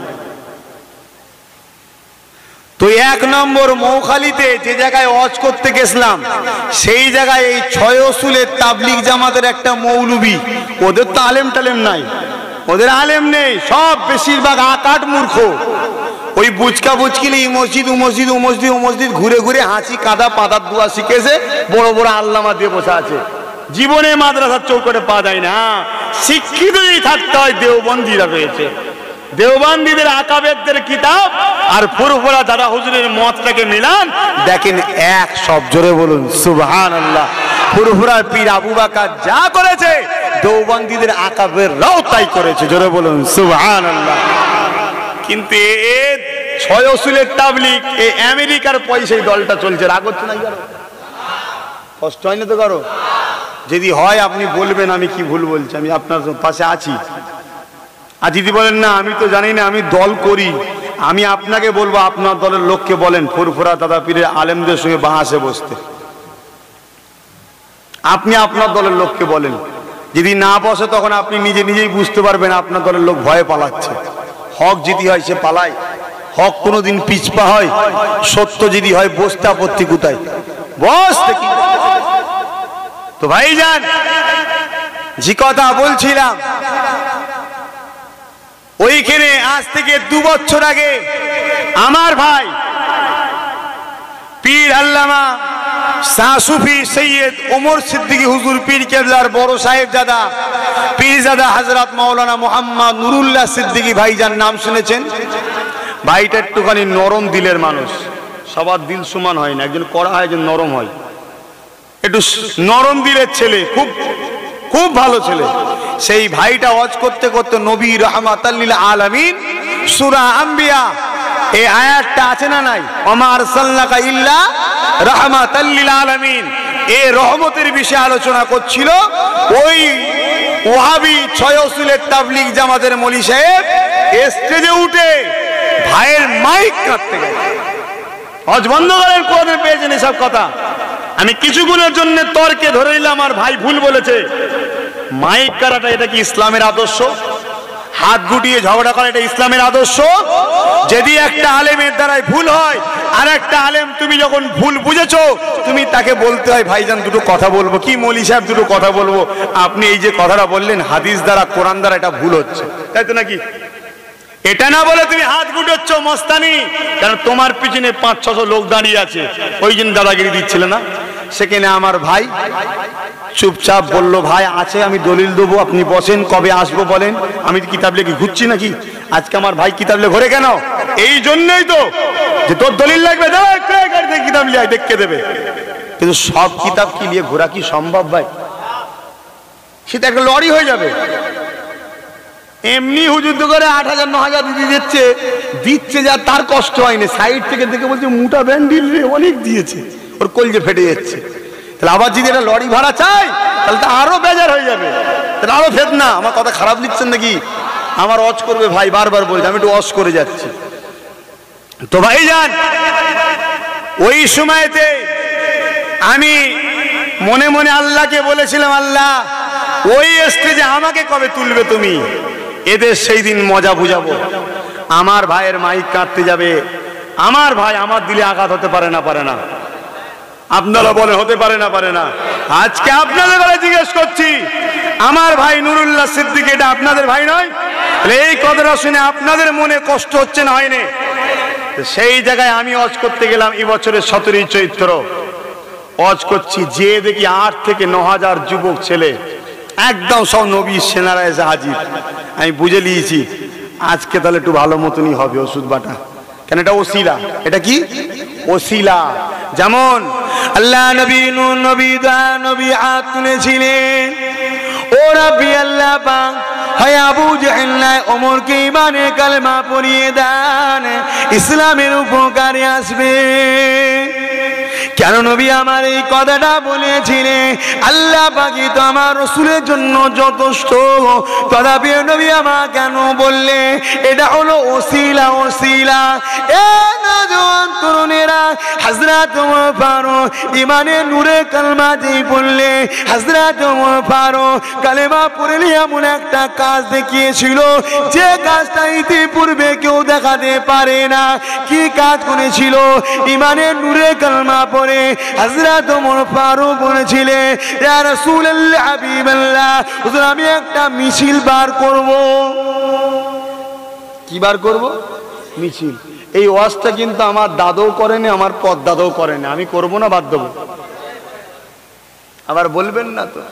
তো 1 নম্বর মৌখালীতে যে জায়গায় ওয়াজ করতে গেছিলাম, সেই জায়গায় এই 6 উসুলের তাবলীগ জামাতের একটা মৌলবী, ওদের তো আলেম টালেম নাই, ওদের আলেম নেই, সব বেশিরভাগ আকাট মূর্খ। ওই বুচকা বুচকিলি মসজিদ ও মসজিদ ও মসজিদ ও মসজিদ ঘুরে ঘুরে হাসি কাদা পাতার দোয়া শিখেছে, বড় বড় আল্লামা দিয়ে বসে আছে। জীবনে মাদ্রাসার চৌকাঠে পা দেয় না। শিক্ষিতই থাকতে হয়। দেওবন্দিরা রয়েছে, দেওবন্দীদের আকাবেরদের কিতাব আর ফুরফুরা দাদা হুজুরের মতটাকে মিলান, দেখেন এক। সব জোরে বলুন সুবহানাল্লাহ। ফুরফুরা পীর আবু বকর যা করেছে, দেওবন্দীদের আকাবেররাও তাই করেছে। জোরে বলুন সুবহানাল্লাহ। কিন্তু এ 6 উসুলের তাবলীগ, এই আমেরিকার পয়সায় দলটা চলছে। রাগ হচ্ছে না? কষ্ট হয় না তো কারো? যদি হয় আপনি বলবেন আমি কি ভুল বলছি, আমি আপনার পাশে আছি। আর যদি বলেন না আমি তো জানি না, আমি দল করি, আমি আপনাকে বলবো আপনার দলের লোককে বলেন ফুরফুরা দাদা পীরের আলেমদের সঙ্গে বাহাসে বসতে। আপনি আপনার দলের লোককে বলেন, যদি না বসে তখন আপনি নিজে নিজেই বুঝতে পারবেন আপনার দলের লোক ভয়ে পালাচ্ছে। হক যদি হয় সে পালায়, হক কোনোদিন পিছপা হয়, সত্য যদি হয় বসতে আপত্তি কোথায়, বসতে কি। তো ভাইজান, যে কথা বলছিলাম, ওইখানে আজ থেকে 2 বছর আগে আমার ভাই পীর আল্লামা শাহ সুফি সৈয়দ ওমর সিদ্দিকী হুজুর পীর কেবলার বড় সাহেবজাদা পীরজাদা হযরত মাওলানা মুহাম্মদ নুরুল্লাহ সিদ্দিকী ভাইজান নাম শুনেছেন? ভাইটা একটুখানি নরম দিলের মানুষ, সবার দিল সমান হয় না, একজন কড়া হয়, একজন নরম হয়। একটু নরম দিলের ছেলে, খুব খুব ভালো ছেলে। সেই ভাইটা ওয়াজ করতে করতে নবী রাহমাতাল লিল আলামিন সূরা আম্বিয়া এই আয়াতটা আছে না নাই, ওমা আরসালনাকা ইল্লা রাহমাতাল লিল আলামিন, এই রহমতের বিষয়ে আলোচনা করছিল। ওই ওয়াহাবি 6 উসুলের তাবলীগ জামাতের মৌলী সাহেব স্টেজে উঠে ভাইয়ের মাইক কাটতে গেল। ওয়াজ বন্ধ করেন, কোথায় পেয়েছেন এসব কথা? আমি কিছুক্ষণের জন্য তর্কে ধরে নিলাম আমার ভাই ভুল বলেছে। মাইক কাটাটা এটা কি ইসলামের আদর্শ? হাত গুটিয়ে ঝগড়া করা এটা ইসলামের আদর্শ? যদি একটা আলেমের দ্বারাই ভুল হয়, আর একটা আলেম তুমি যখন ভুল বুঝেছো, তুমি তাকে বলতে হয় ভাইজান দুটো কথা বলবো, কি মৌলী সাহেব দুটো কথা বলবো, আপনি এই যে কথাটা বললেন হাদিস দ্বারা কোরআন দ্বারা এটা ভুল হচ্ছে, তাই তো নাকি? এটা না বলে তুমি হাত গুটাচ্ছ মস্তানি, কারণ তোমার পিছনে 500-600 লোক দাঁড়িয়ে আছে, ওই জন্য দাদাগিরি দিচ্ছিল না। সেখানে আমার ভাই চুপচাপ বলল, ভাই আছে, আমি দলিল দেবো, আপনি বসেন, কবে আসবো বলেন। আমি কিতাব লেগে ঘুরছি নাকি? আজকে আমার ভাই কিতাব লেগে ঘরে কেন? এই জন্যই তো যে তোর দলিল লাগবে, কিতাব লিয়ে দেখে দেবে। কিন্তু সব কিতাব কি নিয়ে ঘোরা কি সম্ভব ভাই? সেটা একটা লড়ি হয়ে যাবে। এমনি হুজুর তো করে 8,000-9,000 দিচ্ছে, যা তার কষ্ট হয়নি, সাইড থেকে দেখে বলছে মোটা ব্যান্ডিল রে, অনেক দিয়েছে, ওর কলজে ফেটে যাচ্ছে। তাহলে আবার যদি একটা লড়ি ভাড়া চাই, তাহলে তো আরো বেজার হয়ে যাবে, তাহলে আরো ফেতনা। আমার কথা খারাপ লিখছেন নাকি? আমার ওয়াজ করবে ভাই, বারবার বলছে, আমি একটু ওয়াজ করে যাচ্ছি। তো ভাইজান, ওই সময়তে আমি মনে মনে আল্লাহকে বলেছিলাম, আল্লাহ ওই স্টেজে আমাকে কবে তুলবে তুমি, এদের সেই দিন মজা বুঝাবো। আমার ভাইয়ের মাইক কাটতে যাবে, আমার ভাই, আমার দিলে আঘাত হতে পারে না? পারে না? আপনারা বলে হতে পারে না? পারে না? আজকে আপনাদের বলে জিজ্ঞেস করছি, আমার ভাই নুরুল্লাহ সিদ্দিকী এটা আপনাদের ভাই নয়? এই কথাটা শুনে আপনাদের মনে কষ্ট হচ্ছে না? হয়নি? সেই জায়গায় আমি ওয়াজ করতে গেলাম এই বছরের 17 চৈত্র, ওয়াজ করছি, যে দেখি 8 থেকে 9,000 যুবক ছেলে একদম সব নবীর সেনারা এসে হাজির। আমি বুঝে নিয়েছি আজকে তাহলে একটু ভালো মতনই হবে ওষুধ বাটা, কেন এটা ওসিলা। এটা কি ওসিলা? যেমন আল্লাহ নবী নূহ নবী দা নবী হাত তুলেছিলেন, ও রাব্বি আল্লাহ পাক, হয় আবু জেহেল নাই ওমরকে ইমানের কালেমা পড়িয়ে দেন, ইসলামের উপকারে আসবে। কেন নবী আমার এই কথাটা বলেছিলেন? আল্লাহ পাকই তো আমার রাসূলের জন্য যথেষ্ট, তথাপি নবী আমার কেন বললে এটা হলো ওসিলা? ওসিলা এ নওজোয়ান তরুণেরা, হযরত ওমর ফারুক ইমানের নূরে কালেমা যেই পড়লে, হযরত ওমর ফারুক কালেমা পড়লে এমন একটা কাজ দেখিয়েছিল যে কাজটা ইতিপূর্বে কেউ দেখাতে পারে না। কি কাজ করেছিল? ইমানের নূরে কালেমা পড়ে হযরত ওমর ফারুক বলেছিলেন, ইয়া রাসূলুল্লাহ হাবিবাল্লাহ, হুজুর আমি একটা মিছিল বার করব। কি বার করব? মিছিল। এই ওয়াজটা কিন্তু আমার দাদাও করেনি, আমার পদ দাদাও করেনি, আমি করব না, বাদ দেবো। আবার বলবেন না তো?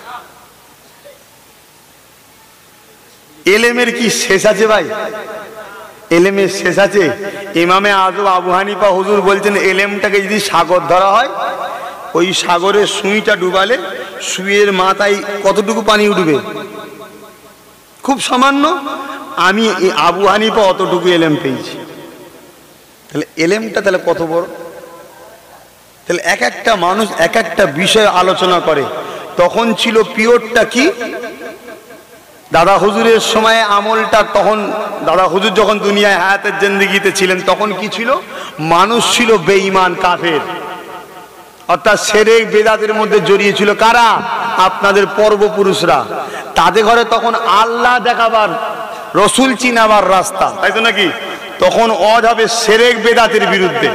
এলেমের কি শেষ আছে ভাই? এলেমের শেষ আছে? ইমামে আযম আবু হানিফা হুজুর বলছেন, এলেমটাকে যদি সাগর ধরা হয়, ওই সাগরের সুইটা ডুবালে সুইয়ের মাথায় কতটুকু পানি উঠবে? খুব সামান্য। আমি আবু হানিফা অতটুকু এলেম পেয়েছি। তাহলে এলেমটা তাহলে কত বড়? তাহলে এক একটা মানুষ এক একটা বিষয় আলোচনা করে। তখন ছিল পিওরটা কি? দাদা হুজুরের সময়ে আমলটা, তখন দাদা হুজুর যখন দুনিয়ায় হায়াতের জিন্দেগিতে ছিলেন, তখন কি ছিল? মানুষ ছিল বেঈমান, কাফের। অর্থাৎ শিরক বেদাতের মধ্যে জড়িয়েছিল কারা? আপনাদের পূর্বপুরুষরা। তাদের ঘরে তখন আল্লাহ দেখাবার, রসুল চিনাবার রাস্তা, তাই তো নাকি? তখন ওয়াজ হবে শিরক বেদাতের বিরুদ্ধে।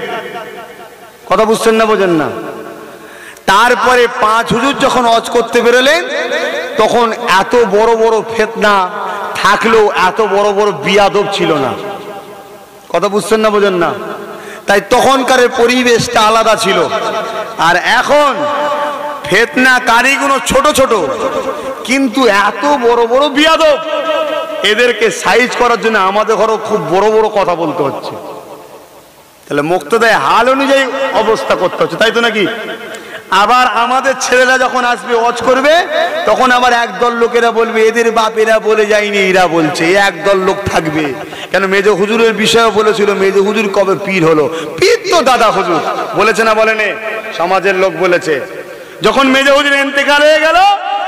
কথা বুঝছেন না, বোঝেন না? তারপরে 5 হুজুর যখন ওয়াজ করতে বেরোলেন, তখন এত বড় বড় ফিতনা থাকলেও এত বড় বড় বিয়াদব ছিল না। কথা বুঝছেন না, বোঝেন না? তাই তখনকার পরিবেশটা আলাদা ছিল। আর এখন ফিতনা কারীগুলো ছোট ছোট, কিন্তু এত বড় বড় বিয়াদব। এদেরকে সাইজ করার জন্য আমাদের ঘরেও খুব বড় বড় কথা বলতে হচ্ছে। তাহলে মুক্তদায় হাল অনুযায়ী অবস্থা করতে হচ্ছে, তাই তো নাকি? আবার আমাদের ছেলেরা যখন আসবে ওয়াজ করবে, তখন আবার একদল লোকেরা বলবে এদের বাপেরা বলে যায়নি, এরা বলছে। একদল লোক থাকবে। কেন? মেজো হুজুরের বিষয়ে বলেছিল, মেজো হুজুর কবে পীর হলো? পীর তো দাদা হুজুর বলেছে না, বলেনি? সমাজের লোক বলেছে। যখন মেজো হুজুর ইন্তেকাল হয়ে গেল,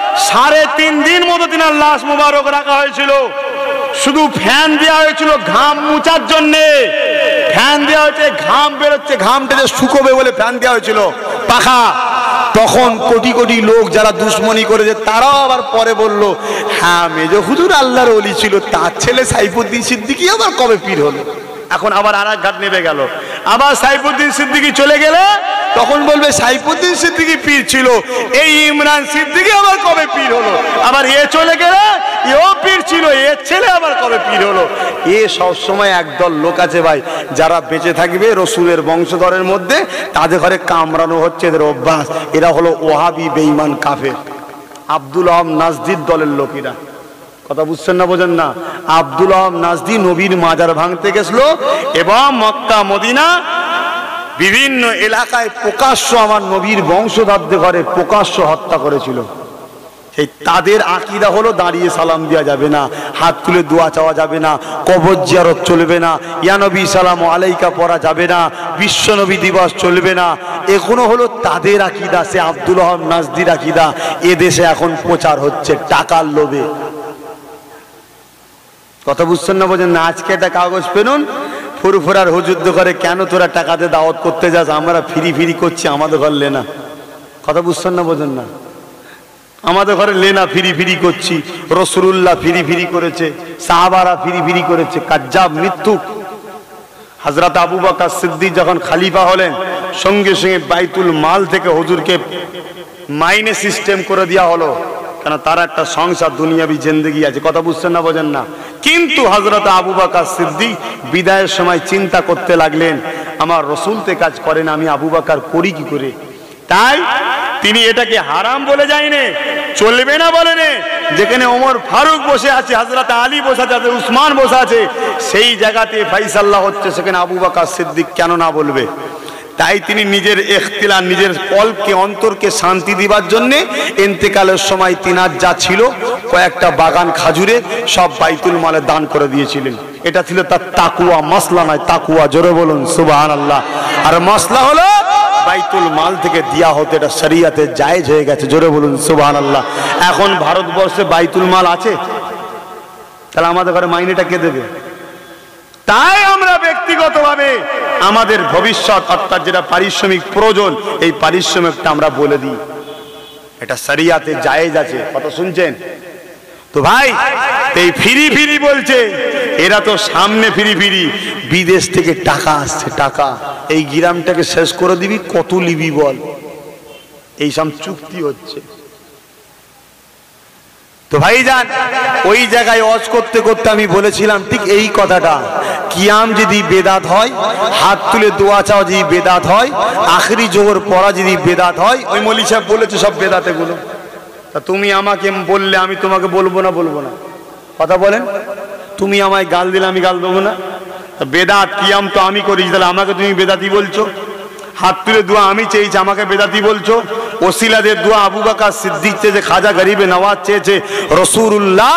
3.5 দিন মতো তিনার লাশ মোবারক রাখা হয়েছিল। শুধু ফ্যান দেওয়া হয়েছিল ঘাম মুছার জন্যে। ফ্যান দেওয়া হয়েছে, ঘাম বেরোচ্ছে, ঘামটা যে শুকোবে বলে ফ্যান দেওয়া হয়েছিল, পাখা। তখন কোটি কোটি লোক যারা দুশ্মনী করেছে, তারাও আবার পরে বলল, হ্যাঁ মেজো হুজুর আল্লাহর ওলি ছিল, তার ছেলে সাইফুদ্দিন সিদ্দিকী আবার কবে পীর হলো? এখন আবার আর এক ঘাট নেমে গেল। আবার সাইফুদ্দিন সিদ্দিকী চলে গেলে তখন বলবে সাইফুদ্দিন সিদ্দিকী পীর ছিল, এই ইমরান সিদ্দিকী আবার কবে পীর হলো? আবার এ চলে গেলে এও পীর ছিল, এর ছেলে আবার কবে পীর হলো? এ সব সময় একদল লোক আছে ভাই, যারা বেঁচে থাকবে রসুলের বংশধরের মধ্যে, তাদের ঘরে কামড়ানো হচ্ছে এদের অভ্যাস। এরা হলো ওয়াহাবি বেঈমান কাফের, আব্দুল আহম নাজদির দলের লোকেরা। কথা বুঝছেন না, বোঝেন না? আব্দুল আহম নাজদি নবীর মাজার ভাঙতে গেছিল এবং মক্কা মদিনা বিভিন্ন এলাকায় প্রকাশ্য আমার নবীর বংশধরদের ঘরে প্রকাশ্য হত্যা করেছিল। সেই তাদের আকীদা হলো দাঁড়িয়ে সালাম দেওয়া যাবে না, হাত তুলে দোয়া চাওয়া যাবে না, কবর জিয়ারত চলবে না, ইয়া নবী সালামু আলাইকা পড়া যাবে না, বিশ্ব নবী দিবস চলবে না। এগুলো হলো তাদের আকীদা, সে আব্দুল আহম নাজদির আকীদা। এ দেশে এখন প্রচার হচ্ছে টাকার লোভে। কথা বুঝছেন না, বোঝেন না? আজকে একটা কাগজ পেনুন, ফুরফুরার হুজুর করে, কেন তোরা টাকাতে দাওয়াত করতে যাস? আমরা ফিরি ফিরি করছি, আমাদের ঘর লেনা। কথা বুঝছেন না, বোঝেন না? আমাদের ঘরে লেনা ফিরি ফিরি করছি। রাসূলুল্লাহ ফিরি ফিরি করেছে, সাহাবারা ফিরি ফিরি করেছে। কাজ্জাব, মিথ্যুক। হযরত আবু বকর সিদ্দিক যখন খলিফা হলেন, সঙ্গে সঙ্গে বাইতুল মাল থেকে হুজুরকে মাইনে সিস্টেম করে দেওয়া হলো। কেন? তার একটা সংসার, দুনিয়াবি জিন্দেগি আছে। কথা বুঝছেন না, বোঝেন না? কিন্তু হযরত আবু বকর সিদ্দিক বিদায়ের সময় চিন্তা করতে লাগলেন, আমার রসুলতে কাজ করেন, আমি আবু বকর করি কি করে? তাই তিনি এটাকে হারাম বলে যায়নি, চলবে না বলেনি। যেখানে ওমর ফারুক বসে আছে, হযরত আলী বসে আছে, উসমান বসে আছে, সেই জায়গাতে ফাইসাল্লাহ হচ্ছে, সেখানে আবু বকর সিদ্দিক কেন না বলবে? তাই তিনি নিজের ইখতিলার, নিজের কলবকে, অন্তরকে শান্তি দিবার জন্যে ইন্তেকালের সময় তিনার যা ছিল কয়েকটা বাগান খাজুরে সব বাইতুল মালে দান করে দিয়েছিলেন। এটা ছিল তার তাকুয়া, মাসলা নয়, তাকুয়া। জোরে বলুন সুবহানাল্লাহ। আর মাসলা হলো বাইতুল মাল থেকে দেয়া হতে, এটা শরিয়াতে জায়েজ হয়ে গেছে। জোরে বলুন সুবহানাল্লাহ। এখন ভারতবর্ষে বাইতুল মাল আছে, তাহলে আমাদের ঘরে মাইনেটা কে দেবে? তাই আমরা ব্যক্তিগতভাবে আমাদের ভবিষ্যৎ, অর্থাৎ যেটা পারিশ্রমিক প্রয়োজন, এই পারিশ্রমিকটা আমরা বলে দিই, এটা শরিয়াতে জায়েজ আছে। কথা শুনছেন তো ভাই? এই ফিরি ফিরি বলছে, এরা তো সামনে ফিরি ফিরি, বিদেশ থেকে টাকা আসছে, টাকা এই গ্রামটাকে শেষ করে দিবি, কত লিবি বল, এইসব চুক্তি হচ্ছে। তো ভাইজান, ওই জায়গায় ওয়াজ করতে করতে আমি বলেছিলাম ঠিক এই কথাটা, কিয়াম যদি বেদাত হয়, হাত তুলে দোয়া চাওয়া যদি বেদাত হয়, আখরি জোহর পড়া যদি বেদাত হয়, ওই মৌলভী সাহেব বলেছে সব বেদাত এগুলো। তা তুমি আমাকে বললে, আমি তোমাকে বলবো না? বলবো না? কথা বলেন। তুমি আমায় গাল দিলে আমি গাল দেবো না? বেদাত কিয়াম তো আমি করি, তাহলে আমাকে তুমি বেদাতি বলছো? হাত তুলে দোয়া আমি চেয়েছি, আমাকে বেদাতি বলছো? ওসিলাদের দোয়া আবু বকর সিদ্দিক চেয়েছে, খাজা গরিবে নওয়াজ চেয়েছে, রাসূলুল্লাহ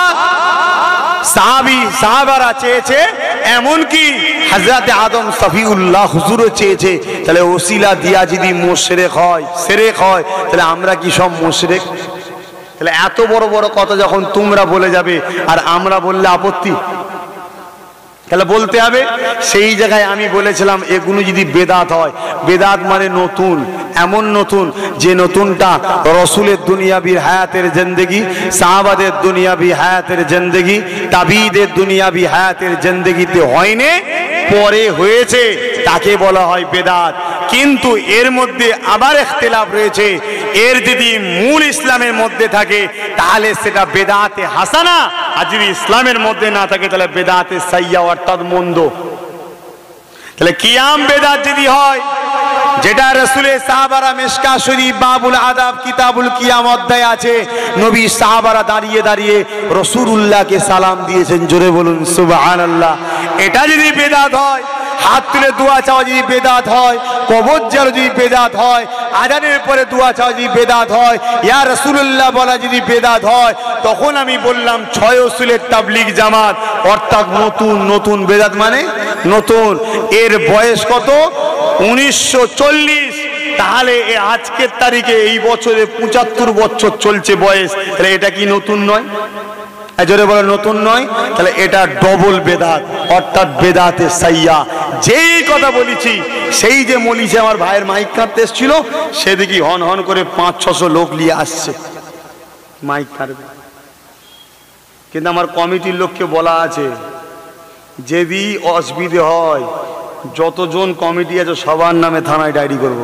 সাহাবারা চেয়েছে, এমনকি হযরত আদম সফিউল্লাহ হুজুরও চেয়েছে। তাহলে ওসিলা দিয়া যদি মুশরিক হয়, শিরক হয়, তাহলে আমরা কি সব মুশরিক? তাহলে এত বড় বড় কথা যখন তোমরা বলে যাবে আর আমরা বললে আপত্তি? তাহলে বলতে হবে। সেই জায়গায় আমি বলেছিলাম এগুলো যদি বেদাত হয়, বেদাত মানে নতুন, এমন নতুন যে নতুনটা রসুলের দুনিয়াবি হায়াতের জিন্দেগি, সাহাবাদের দুনিয়াবি হায়াতের জিন্দেগি, তাবিদের দুনিয়াবি হায়াতের জিন্দেগিতে হয়নি, পরে হয়েছে, তাকে বলা হয় বেদাত। কিন্তু এর মধ্যে আবার ইখতিলাফ রয়েছে। এর যদি মূল ইসলামের মধ্যে থাকে তাহলে সেটা বেদাতে হাসানা, আর যদি ইসলামের মধ্যে না থাকে তাহলে বেদাতে সাইয়্যা, অর্থাৎ মন্দ। তাহলে কিয়াম বেদাত যদি হয়, যেটা রাসূলের সাহাবারা মিশকা শরীফ বাবুল আদাব কিতাবুল কিয়াম অধ্যায় আছে, নবী সাহাবারা দাঁড়িয়ে দাঁড়িয়ে রাসূলুল্লাহকে সালাম দিয়েছেন, জোরে বলুন সুবহানাল্লাহ। এটা যদি বেদাত হয়, হাত তুলে দোয়া চাওয়া যদি বেদাত হয়, কবর ঝাড়া যদি বেদাত হয়, আজানের পরে দোয়া চাওয়া যদি বেদাত হয়, ইয়া রাসূলুল্লাহ বলা যদি বেদাত হয়, তখন আমি বললাম 6 উসুলের তাবলীগ জামাত, অর্থাৎ নতুন। নতুন বেদাত মানে নতুন। এর বয়স কত? 1940। তাহলে আজকের তারিখে এই বছরে 75 বছর চলছে বয়স, তাহলে এটা কি নতুন নয়? জোরে বলে নতুন নয়? তাহলে এটা ডবল বেদাত, অর্থাৎ বেদাতে সাইয়্যা। যেই কথা বলেছি, সেই যে মলিছে আমার ভাইয়ের মাইক কাটতে এসেছিল, সেদিকে হন হন করে 500-600 লোক নিয়ে আসছে মাইক কাটবে। কিন্তু আমার কমিটির লোককে বলা আছে, যদি অসুবিধে হয় যতজন কমিটি আছে সবার নামে থানায় ডায়েরি করব।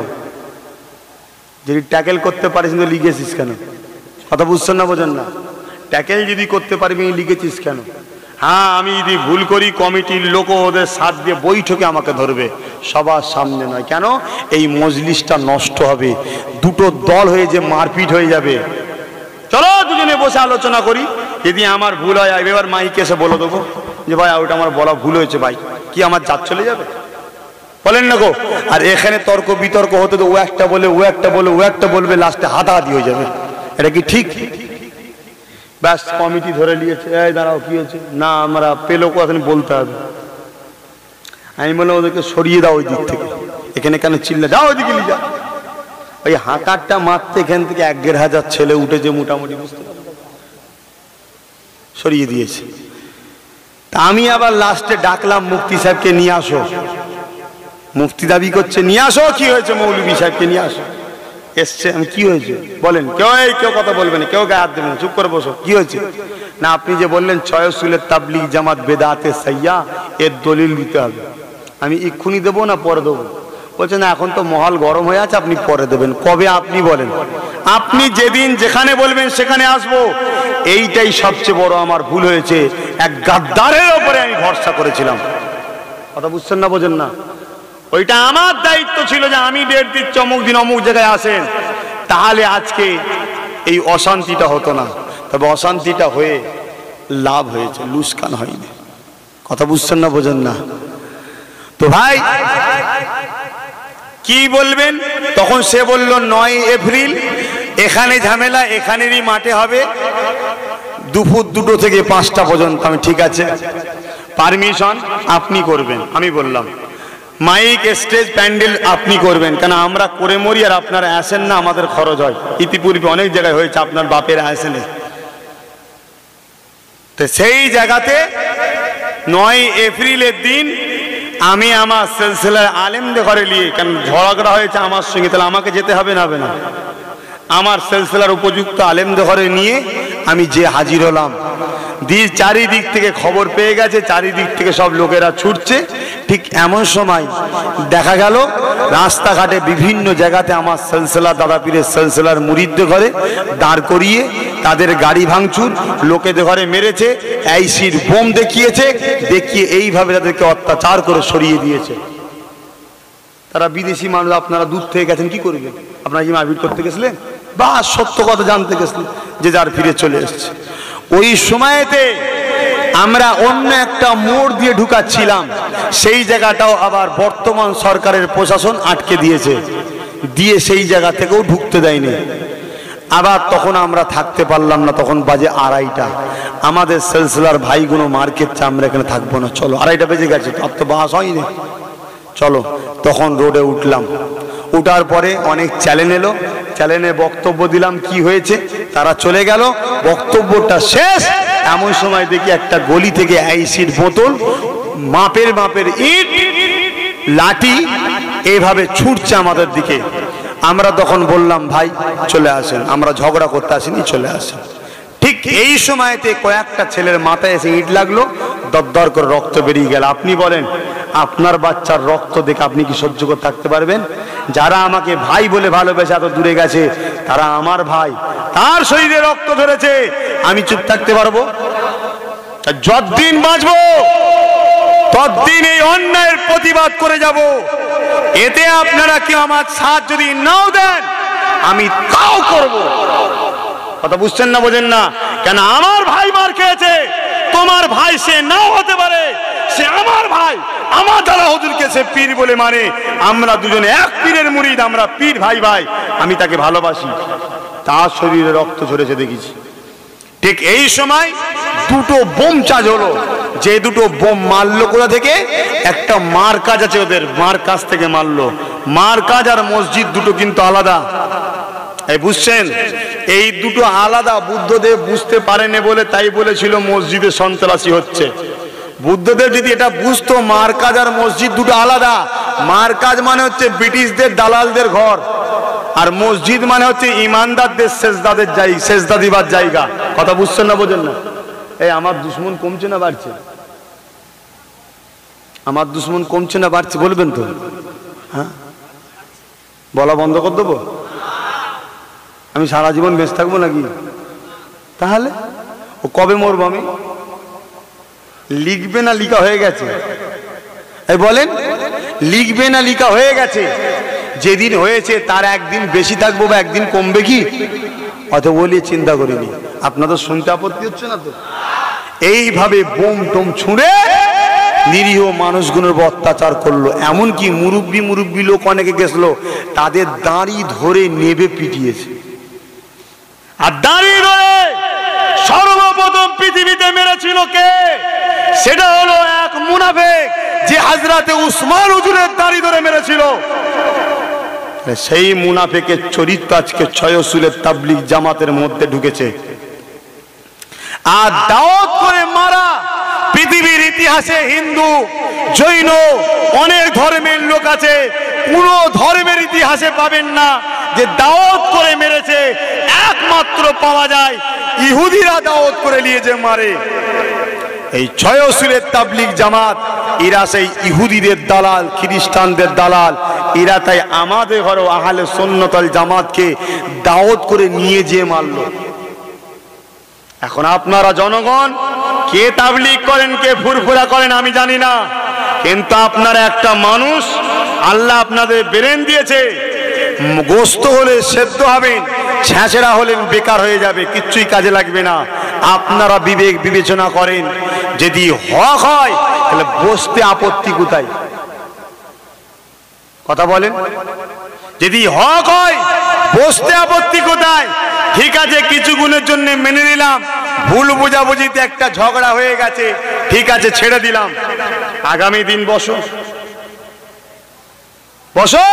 যদি ট্যাকেল করতে পারিস কিন্তু লিখেছিস কেন? কথা বুঝছেন না, বোঝেন না? ট্যাকেল যদি করতে পারবি লিখেছিস কেন? হ্যাঁ, আমি যদি ভুল করি কমিটির লোক ওদের সাথ দিয়ে বৈঠকে আমাকে ধরবে, সবার সামনে নয়। কেন? এই মজলিসটা নষ্ট হবে, দুটো দল হয়ে যে মারপিট হয়ে যাবে। চলো দুজনে বসে আলোচনা করি, যদি আমার ভুল হয় এবার মাইকে এসে বলে দেবো যে ভাই ওটা আমার বলা ভুল হয়েছে, ভাই কি আমার জাত চলে যাবে? বলেন না গো? আর এখানে তর্ক বিতর্ক হতে তো ও একটা বলে, ও একটা বলে, ও একটা বলবে, লাস্টে হাতাহাতি হয়ে যাবে। এটা কি ঠিক? ব্যাস কমিটি ধরে নিয়েছে, এই দাঁড়াও কি হয়েছে না, আমরা পেলো কথা বলতে হবে। আমি বললাম ওদেরকে সরিয়ে দাও ওই দিক থেকে, এখানে কেন চিল্লা, যাও ওইদিকে নিয়ে যাও। ওই হাঁকারটা মারতে এখান থেকে 1,500 ছেলে উঠেছে মোটামুটি, বুঝতে পারছো? সরিয়ে দিয়েছে। তা আমি আবার লাস্টে ডাকলাম মুফতি সাহেবকে, নিয়ে আসো। মুফতি দাবি করছে নিয়ে আসো, কি হয়েছে মৌলভী সাহেবকে নিয়ে আসো। এসছে, আমি কি হয়েছে বলেন, কেউ কথা বলবে না, কেউ গায়ে হাত দেবে না, চুপ করে বসো। কি হয়েছে? না আপনি যে বললেন 6 উসুলের তাবলীগ জামাত বেদাতে সাইয়্যা, এর দলিল দিতে হবে। আমি এক্ষুনি দেবো না পরে দেবো? বলছে না এখন তো মহল গরম হয়ে আছে, আপনি পরে দেবেন। কবে আপনি বলেন? আপনি যেদিন যেখানে বলবেন সেখানে আসবো। এইটাই সবচেয়ে বড় আমার ভুল হয়েছে, এক গাদ্দারের ওপরে আমি ভরসা করেছিলাম। কথা বুঝছেন না, বোঝেন না? ওইটা আমার দায়িত্ব ছিল যে আমি ডেট দিচ্ছি অমুক দিন অমুক জায়গায় আসেন, তাহলে আজকে এই অশান্তিটা হতো না। তবে অশান্তিটা হয়ে লাভ হয়েছে, লুসকান হয়নি। কথা বুঝছেন না, বোঝেন না? তো ভাই কি বলবেন? তখন সে বলল 9 এপ্রিল এখানে ঝামেলা, এখানেরই মাঠে হবে, দুপুর 2টো থেকে 5টা পর্যন্ত। আমি ঠিক আছে, পারমিশন আপনি করবেন। আমি বললাম মাইক স্টেজ প্যান্ডেল আপনি করবেন, কেন আমরা করে মরি আর আপনারা আসেন না, আমাদের খরচ হয়। ইতিপূর্বে অনেক জায়গায় হয়েছে, আপনার বাপের আসেন। তো সেই জায়গাতে 9 এপ্রিলের দিন আমি আমার সিলসিলার আলেমদের ঘরে নিয়ে, কেন ঝগড়া হয়েছে আমার সঙ্গে, তাহলে আমাকে যেতে হবে না? হবে না? আমার সিলসিলার উপযুক্ত আলেমদের ঘরে নিয়ে আমি যে হাজির হলাম। চারিদিক থেকে খবর পেয়ে গেছে, চারিদিক থেকে সব লোকেরা ছুটছে। ঠিক এমন সময় দেখা গেল রাস্তাঘাটে বিভিন্ন জায়গাতে আমার সিলসিলা দাদা পীরের সিলসিলার মুরিদদের ঘরে দাঁড় করিয়ে তাদের গাড়ি ভাঙচুর, লোকেদের ঘরে মেরেছে, আইসির বোম দেখিয়েছে, দেখিয়ে এইভাবে তাদেরকে অত্যাচার করে সরিয়ে দিয়েছে। তারা বিদেশি মানুষ, আপনারা দূর থেকে গেছেন, কি করবেন? আপনারা কি মারপিট করতে গেছিলেন? বা সত্য কথা জানতে গেছিলেন? যে যার ফিরে চলে এসছে। ওই সময়তে আমরা অন্য একটা মোড় দিয়ে ঢুকাচ্ছিলাম, সেই জায়গাটাও আবার বর্তমান সরকারের প্রশাসন আটকে দিয়েছে, দিয়ে সেই জায়গা থেকেও ঢুকতে দেয়নি। আবার তখন আমরা থাকতে পারলাম না, তখন বাজে 2:30। আমাদের সিলসিলার ভাইগুলো মার্কেটে, আমরা এখানে থাকবো না, চলো 2:30 বেজে গেছে, আর তো বাস হয়নি, চলো। তখন রোডে উঠলাম, উঠার পরে অনেক চ্যানেল এলো, চ্যানেলে বক্তব্য দিলাম কি হয়েছে, তারা চলে গেল। বক্তব্যটা শেষ, এমন সময় দেখি একটা গলি থেকে আইসির বোতল মাপের মাপের ইট লাঠি এইভাবে ছুটছে আমাদের দিকে। আমরা তখন বললাম, ভাই চলে আসেন, আমরা ঝগড়া করতে আসিনি, চলে আসেন। ঠিক এই সময়তে কয়েকটা ছেলের মাথায় এসে ইট লাগলো, দরদর করে রক্ত বেরিয়ে গেল। আপনি বলেন, আপনার বাচ্চার রক্ত দেখে আপনি কি সহ্য করে থাকতে পারবেন? যারা আমাকে ভাই বলে ভালোবেসে এত দূরে গেছে, তারা আমার ভাই, তার শরীরে রক্ত ধরেছে, আমি চুপ থাকতে পারবো? যতদিন বাঁচবো ততদিন এই অন্যায়ের প্রতিবাদ করে যাব। এতে আপনারা কেউ আমার সাথ যদি নাও দেন, আমি তাও করব। কথা বুঝছেন না, বোঝেন না? কেন আমার ভাই মার খেয়েছে, তোমার ভাই সে নাও হতে পারে, সে আমার ভাই, আমার দ্বারা হুজুরকে সে পীর বলে মানে। আমরা দুজনে এক পীরের মুরিদ, আমরা পীর ভাই ভাই, আমি তাকে ভালোবাসি। তার শরীরে রক্ত ঝরেছে দেখেছি। ঠিক এই সময় দুটো বোম চার্জ হলো। যে দুটো বোম মারলো কোথা থেকে? একটা মার কাজ আছে ওদের, মার কাজ থেকে মারলো। মার কাজ আর মসজিদ দুটো কিন্তু আলাদা, এই বুঝছেন? এই দুটো আলাদা। বুদ্ধদেব বুঝতে পারেনি বলে তাই বলেছিল মসজিদে সন্ত্রাসী হচ্ছে। বুদ্ধদেব যদি এটা বুঝতো মার কাজ আর মসজিদ দুটো আলাদা, মার কাজ মানে হচ্ছে ব্রিটিশদের দালালদের ঘর, আর মসজিদ মানে হচ্ছে ইমানদারদের সেজদাদের জায়গা, সেজদা দিবার জায়গা। কথা বুঝছেন না, বোঝেন না? এই আমার দুশ্মন কমছে না বাড়ছে? আমার দুশ্মন কমছে না বাড়ছে? বলবেন তো? হ্যাঁ, বলা বন্ধ করে দেবো? আমি সারা জীবন বেঁচে থাকবো নাকি? তাহলে ও কবে মরবো আমি? লিখবে না লিখা হয়ে গেছে? এই বলেন, লিখবে না লিখা হয়ে গেছে? যেদিন হয়েছে তার একদিন বেশি থাকবো বা একদিন কমবে কি? অত বলি চিন্তা করিনি। আপনাদের শুনতে আপত্তি হচ্ছে না তো? এইভাবে বোম টোম ছুঁড়ে নিরীহ মানুষগুলোর উপর অত্যাচার করলো। এমনকি মুরব্বী লোক অনেকে গেছিল, তাদের দাঁড়ি ধরে নেবে পিটিয়েছে। আর দাঁড়ি ধরে সর্বপ্রথম পৃথিবীতে মেরেছিল কে? সেটা হলো এক মুনাফিক, যে হযরতে উসমান হুজুরের দাঁড়ি ধরে মেরেছিল। সেই মুনাফিকের চরিত্র আজকে ছয়সুলের তাবলীগ জামাতের মধ্যে ঢুকেছে। আর দাওয়াত করে মারা পৃথিবীর ইতিহাসে হিন্দু, জৈন, অনেক ধর্মের লোক আছে, কোন ধর্মের ইতিহাসে পাবেন না যে দাওয়াত করে মেরেছে। একমাত্র পাওয়া যায় ইহুদিরা দাওয়াত করে নিয়ে যে মারে। এই ছয়সুলের তাবলীগ জামাত, এরা সেই ইহুদিদের দালাল, খ্রিস্টানদের দালাল। এরা তাই আমাদের ঘরে আহলে সুন্নাত ওয়াল জামাতকে দাওয়াত করে নিয়ে যেয়ে মারলো। এখন আপনারা জনগণ কে তাবলীগ করেন, কে ফুরফুরা করেন আমি জানি না, কিন্তু আপনারা একটা মানুষ, আল্লাহ আপনাদের ব্রেন দিয়েছে। গোস্ত হলে সেদ্ধ হবেন, ছেঁচড়া হলেন বেকার হয়ে যাবে, কিচ্ছুই কাজে লাগবে না। আপনারা বিবেক বিবেচনা করেন, যদি হক হয় তাহলে বসতে আপত্তি কোথায়? কথা বলেন, যদি হক হয় বসতে আপত্তি কোথায়? ঠিক আছে, কিছু গুণের জন্য মেনে নিলাম, ভুল বোঝাবুঝিতে একটা ঝগড়া হয়ে গেছে, ঠিক আছে ছেড়ে দিলাম। আগামী দিন বসো, বসো,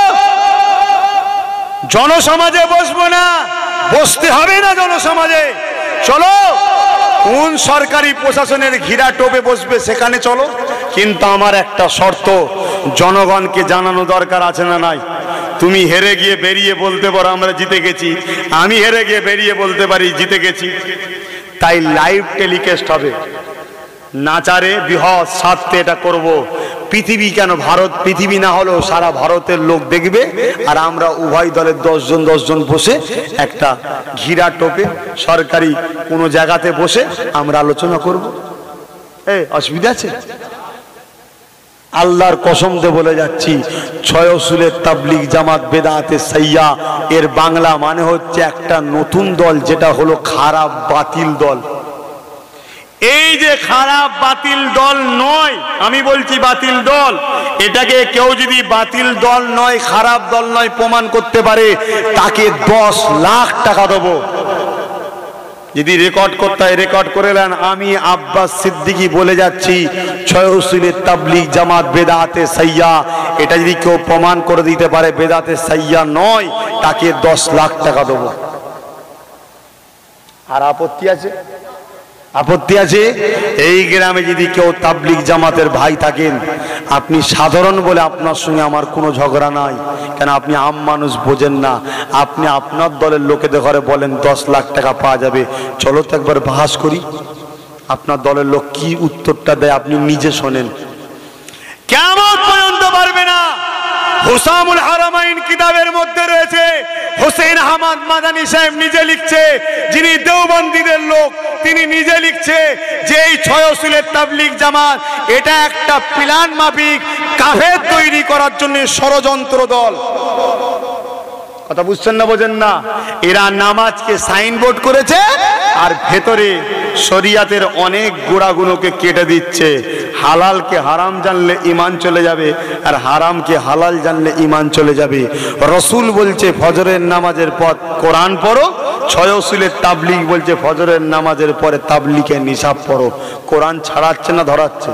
জনসমাজে বসবো না, বসতে হবে না জনসমাজে। চলো কোন সরকারি প্রশাসনের ঘিরা টোপে বসবে সেখানে চলো, কিন্তু আমার একটা শর্ত, জনগণকে জানানো দরকার আছে না নাই? তুমি হেরে গিয়ে বেরিয়ে বলতে পারো আমরা জিতে গেছি, আমি হেরে গিয়ে বেরিয়ে বলতে পারি জিতে গেছি। তাই লাইভ টেলিকাস্ট হবে, নাচারে বৃহৎ স্বার্থে এটা করব। পৃথিবী কেন, ভারত পৃথিবী না হলেও সারা ভারতের লোক দেখবে, আর আমরা উভয় দলের 10 জন বসে একটা ঘিরা টোপে সরকারি কোনো জায়গাতে বসে আমরা আলোচনা করব। অসুবিধা আছে? আল্লাহর কসম দিয়ে বলে যাচ্ছি, ছয়সুলের তাবলীগ জামাত বেদাতে সাইয়া এর বাংলা মানে হচ্ছে একটা নতুন দল, যেটা হলো খারাপ বাতিল দল। এই যে খারাপ বাতিল দল নয়, আমি বলছি বাতিল দল, এটাকে কেউ যদি বাতিল দল নয়, খারাপ দল নয় প্রমাণ করতে পারে, তাকে 10 লাখ টাকা দেবো। যদি রেকর্ড করতে হয় রেকর্ড করে নেন। আমি আব্বাস সিদ্দিকী বলে যাচ্ছি, ছয়সুলের তাবলীগ জামাত বেদাতে সাইয়া, এটা যদি কেউ প্রমাণ করে দিতে পারে বেদাতে সাইয়া নয়, তাকে 10 লাখ টাকা দেবো। আর আপত্তি আছে? আপত্তি আছে? এই গ্রামে যদি কেউ তাবলিগ জামাতের ভাই থাকেন, আপনি সাধারণ বলে আপনার সঙ্গে আমার কোনো ঝগড়া নাই, কেন আপনি আম মানুষ, বোঝেন না। আপনি আপনার দলের লোকেদের ঘরে বলেন 10 লাখ টাকা পাওয়া যাবে, চলো তো একবার বাহাস করি। আপনার দলের লোক কি উত্তরটা দেয় আপনি নিজে শোনেন। কিয়ামত পর্যন্ত পারবে না। হুসামুল হারামাইন কিতাবের মধ্যে রয়েছে, হোসেন আহমদ মাদানী সাহেব নিজে লিখছে, যিনি দেওবন্দীদের লোক, তিনি নিজে লিখছে যে এই 6 উসুলের তাবলিগ জামাত এটা একটা প্ল্যান মাফিক কাফের তৈরি করার জন্য ষড়যন্ত্র দল। কথা বুঝছেন না, বোঝেন না? এরা নামাজকে সাইনবোর্ড করেছে আর ভেতরে শরিয়াতের অনেক গোড়াগুলোকে কেটে দিচ্ছে। হালালকে হারাম জানলে ঈমান চলে যাবে, আর হারামকে হালাল জানলে ঈমান চলে যাবে। রসুল বলছে ফজরের নামাজের পর কোরআন পড়ো, 6 উসুলের তাবলিগ বলছে ফজরের নামাজের পরে তাবলিগের নিসাব পড়ো। কোরআন ছাড়াচ্ছে না ধরাচ্ছে?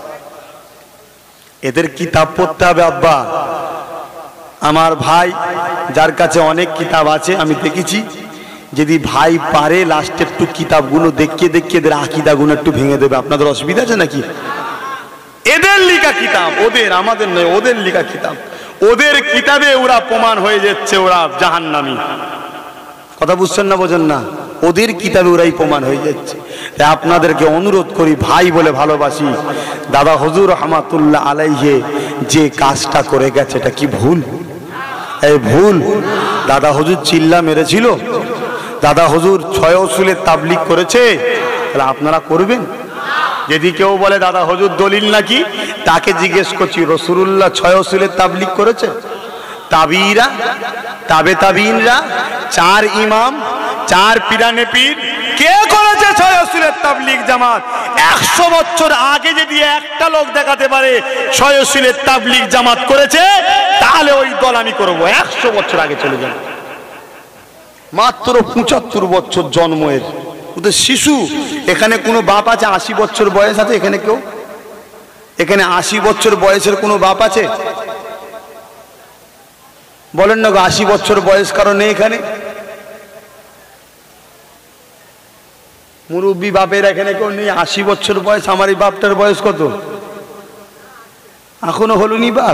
এদের কিতাব পড়তে হবে আব্বা। আমার ভাই যার কাছে অনেক কিতাব আছে আমি দেখেছি, যদি ভাই পারে লাস্টে একটু কিতাবগুলো দেখিয়ে দেখিয়ে এদের আকীদাগুলো একটু ভেঙে দেবে। আপনাদের অসুবিধা আছে নাকি? এদের লেখা কিতাব, ওদের, আমাদের নয়, ওদের লেখা কিতাব। ওদের কিতাবে ওরা প্রমাণ হয়ে যাচ্ছে ওরা জাহান্নামী। কথা বুঝছেন না, বোঝেন না? ওদের কিতাবে ওরাই প্রমাণ হয়ে যাচ্ছে। তাই আপনাদেরকে অনুরোধ করি, ভাই বলে ভালোবাসি, দাদা হুজুর রহমাতুল্লাহ আলাইহি যে কাজটা করে গেছে এটা কি ভুল? এই ভুল। দাদা হুজুর চিল্লা মেরেছিল, দাদা হুজুর 6 উসুলের তাবলিগ করেছে, তাহলে আপনারা করবেন? যদি কেউ বলে দাদা হুজুর দলিল নাকি, তাকে জিজ্ঞেস করছি রাসূলুল্লাহ 6 উসুলের তাবলিগ করেছে? তাবিরা, তাবে তাবিনরা, 4 ইমাম, 4 পিরানে পীর, কে করেছে 6 উসুলের তাবলিগ জামাত? 100 বছর আগে যদি একটা লোক দেখাতে পারে 6 উসুলের তাবলিগ জামাত করেছে, তাহলে ওই দল আমি করবো। 100 বছর আগে চলে যান। মাত্র 75 বছর জন্মের ওদের শিশু। এখানে কোনো বাপ আছে 80 বছর বয়স আছে? এখানে কেউ? এখানে 80 বছর বয়সের কোনো বাপ আছে? বলেন না, 80 বছর বয়স কারণ নেই এখানে? মুরব্বী বাপের এখানে কেউ নেই? 80 বছর বয়স। আমার এই বাপটার বয়স কত? এখনো হলো নি বাপ।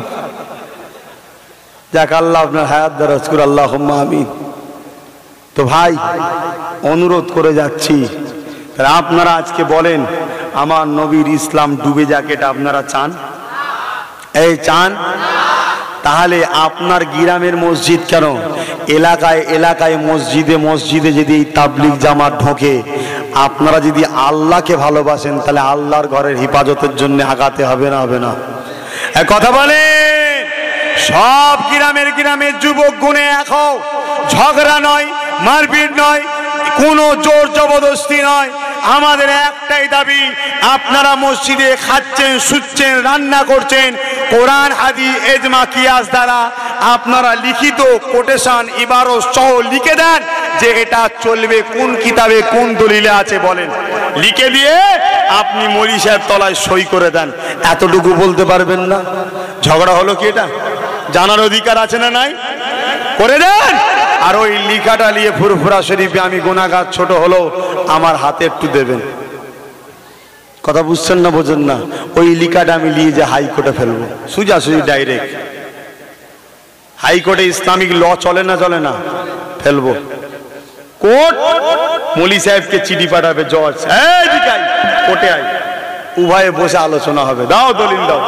যাক, আল্লাহ আপনার হায়াত দারাজ করুন, আল্লাহুম্মা আমিন। তো ভাই, অনুরোধ করে যাচ্ছি, আপনারা আজকে বলেন আমার নবীর ইসলাম ডুবে যাক, এটা আপনারা চান? এই চান? তাহলে আপনার গ্রামের মসজিদ কেন, এলাকায় এলাকায় মসজিদে মসজিদে যদি এই তাবলিগ জামাত ঢোকে, আপনারা যদি আল্লাহকে ভালোবাসেন তাহলে আল্লাহর ঘরের হেফাজতের জন্য আগাতে হবে না? হবে না? কথা বলে সব গ্রামের যুবক গুণে এক হও। ঝগড়া নয়, মারপিট নয়, কোনো জোর জবরদস্তি নয়। আমাদের একটাই দাবি, আপনারা মসজিদে খাচ্ছেন, শুচ্ছেন, রান্না করছেন, কোরআন হাদিস ইজমা কিয়াস দ্বারা আপনারা লিখিত কোটেশন ইবারত সহ লিখে দেন যে এটা চলবে, কোন কিতাবে কোন দলিলে আছে বলেন। লিখে দিয়ে আপনি মৌলভী সাহেব তলায় সই করে দেন। এতটুকু বলতে পারবেন না? ঝগড়া হলো কি? এটা জানার অধিকার আছে না নাই? করে দেন। আর ওই লিখাটা নিয়ে ফুরফুরা শরীফে আমি গুনাহগার ছোট হলো আমার হাতে একটু দেবেন। কথা বুঝছেন না, বোঝেন না? ওই লিখাটা আমি নিয়ে যে হাইকোর্টে ফেলবো, সোজাসুজি ডাইরেক্ট। হাইকোর্টে ইসলামিক ল চলে না? চলে না? ফেলবো। কোর্ট মৌলভী সাহেবকে চিঠি পাঠাবে, জজ কোর্টে আয়, উভয়ে বসে আলোচনা হবে, দাও দলিল দাও।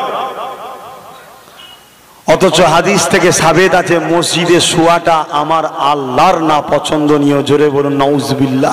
অথচ হাদিস থেকে সাবেত আছে মসজিদে শোয়াটা আমার আল্লাহর না পছন্দনীয়। জোরে বলুন নাউজুবিল্লাহ।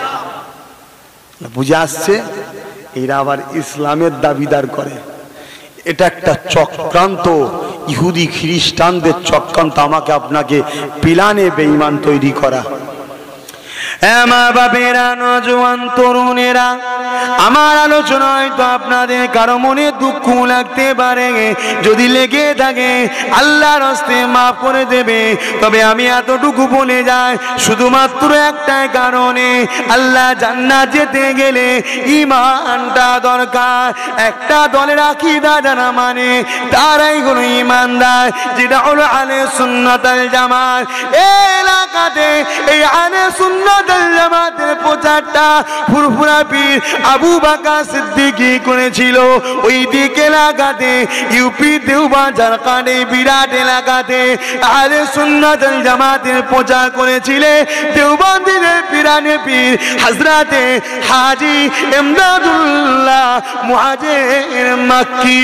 বুঝে আসছে? এরা আবার ইসলামের দাবিদার করে। এটা একটা চক্রান্ত, ইহুদি খ্রিস্টানদের চক্রান্ত, আমাকে আপনাকে পিলানে বেঈমান তৈরি করা। মা বাবেরা, নওজোয়ান তরুণেরা, আমার আলোচনা হয়তো আপনাদের কারো মনে দুঃখ লাগতে পারে, যদি লেগে থাকে আল্লাহর হস্তে মাফ করে দেবে। তবে আমি এতটুকু বলে যাই, শুধুমাত্র একটাই কারণে, আল্লাহ জান্নাত যেতে গেলে ঈমানটা দরকার। একটা দলের আকীদা যারা মানে তারাই হলো ঈমানদার, যেটা হলো আহলে সুন্নাত ওয়াল জামাত। এলাকা এলাকাতে এই আহলে সুন্নাত ওয়াল জামাতের প্রচারটা ফুরফুরা পীর আবু বকর সিদ্দিকী করেছিল। ওই দিক এলাকাতে ইউপি দেওবন্দ ঝাড়খণ্ড এই বিরাট এলাকাতে আহলে সুন্নাত ওয়াল জামাতের প্রচার করেছিলেন দেওবন্দের পীরানে পীর হযরতে হাজী ইমদাদুল্লাহ মুহাজির মক্কি।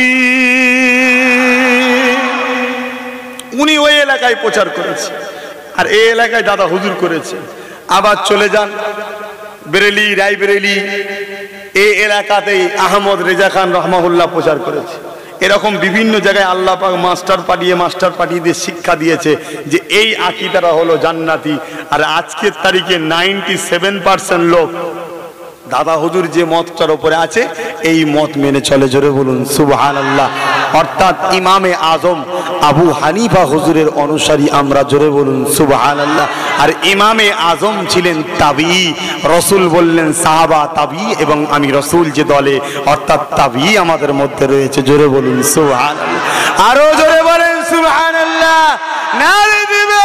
উনি ওই এলাকায় প্রচার করেছে আর এই এলাকায় দাদা হুজুর করেছে। আবার চলে যান বেরেলি, রায়বেরেলি, এই এলাকাতেই আহমদ রেজা খান রহমাহুল্লাহ প্রচার করেছে। এরকম বিভিন্ন জায়গায় আল্লাহ পাক মাস্টার পাঠিয়ে দিয়ে শিক্ষা দিয়েছে যে এই আকীদাটা হলো জান্নাতি। আর আজকের তারিখে 97% লোক দাদা হুজুর যে মতটার উপরে আছে এই মত মেনে চলে। জোরে বলুন সুবহানাল্লাহ। অর্থাৎ ইমামে আজম আবু হানিফা হুজুরের অনুসারী আমরা। জোরে বলুন সুবহানাল্লাহ। আর ইমামে আজম ছিলেন তাবিঈ। রাসূল বললেন সাহাবা তাবিঈ এবং আমি রাসূল যে দলে অর্থাৎ তাবিঈ আমাদের মধ্যে রয়েছে। জোরে বলুন সুবহানাল্লাহ। আরো জোরে বলেন সুবহানাল্লাহ। নারে দিবে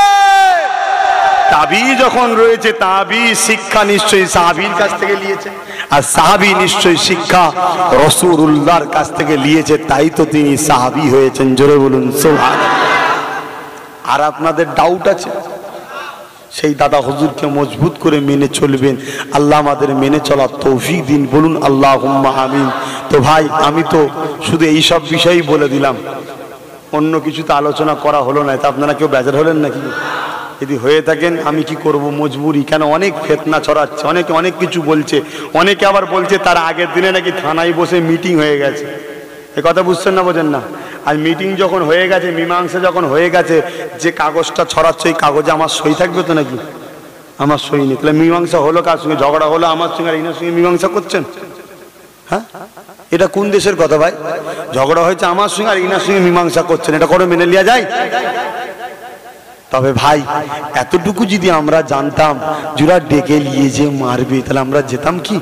তাবিঈ যখন রয়েছে তাবিঈ শিক্ষা নিশ্চয়ই সাহাবীর কাছ থেকে নিয়েছে আর সাহাবী নিশ্চয়ই শিক্ষা রাসূলুল্লাহর কাছ থেকে নিয়েছে, তাই তো তিনি সাহাবী হয়েছেন। জোরে বলুন সুবহানাল্লাহ। আর আপনাদের ডাউট আছে সেই দাদা হুজুরকে মজবুত করে মেনে চলবেন। আল্লাহ আমাদের মেনে চলার তৌফিক দিন। বলুন আল্লাহুম্মা আমিন। তো ভাই আমি তো শুধু এই সব বিষয়ই বলে দিলাম, অন্য কিছু তো আলোচনা করা হলো না। তা আপনারা কেউ বেজার হলেন নাকি? যদি হয়ে থাকেন আমি কি করব, মজবুরি। কেন অনেক ফিতনা ছড়াচ্ছে, অনেকে অনেক কিছু বলছে, অনেকে আবার বলছে তার আগের দিনে নাকি থানায় বসে মিটিং হয়ে গেছে। এ কথা বুঝছেন না, বোঝেন না? আর মিটিং যখন হয়ে গেছে, মীমাংসা যখন হয়ে গেছে, যে কাগজটা ছড়াচ্ছে ওই কাগজে আমার সই থাকবে তো নাকি? আমার সই নেই, তাহলে মীমাংসা হলো কার সঙ্গে? ঝগড়া হলো আমার সঙ্গে আর ইনার সঙ্গে মীমাংসা করছেন? হ্যাঁ, এটা কোন দেশের কথা ভাই? ঝগড়া হয়েছে আমার সঙ্গে আর ইনার সঙ্গে মীমাংসা করছেন, এটা করে মেনে নেওয়া যায়? তবে ভাই এতটুকু যদি আমরা জানতাম যারা ডেকে নিয়ে যে মারবে, তাহলে আমরা যেতাম কি?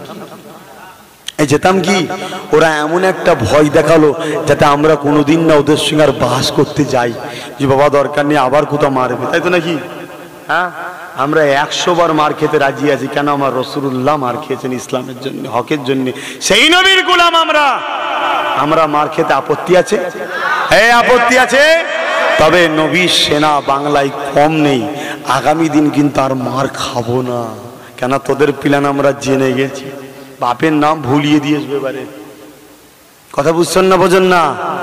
যেতাম কি? ওরা এমন একটা ভয় দেখালো যাতে আমরা কোনোদিন না ওদের সঙ্গে আর বাস করতে যাই, যে বাবা দরকার নেই আবার কোথাও মারবে, তাই তো নাকি? হ্যাঁ, আমরা 100 বার মার খেতে রাজি আছি। কেন? আমার রাসূলুল্লাহ মার খেয়েছেন ইসলামের জন্য, হকের জন্য, সেই নবীর গোলাম আমরা মার খেতে আপত্তি আছে? হ্যাঁ আপত্তি আছে। তবে নবীর সেনা বাংলায় কম নেই, আগামী দিন কিন্তু আর মার খাবো না। কেন? তোদের প্ল্যান আমরা জেনে গেছি, বাপের নাম ভুলিয়ে দিয়ে আসবে এবারে। কথা বুঝছেন না, বোঝেন না?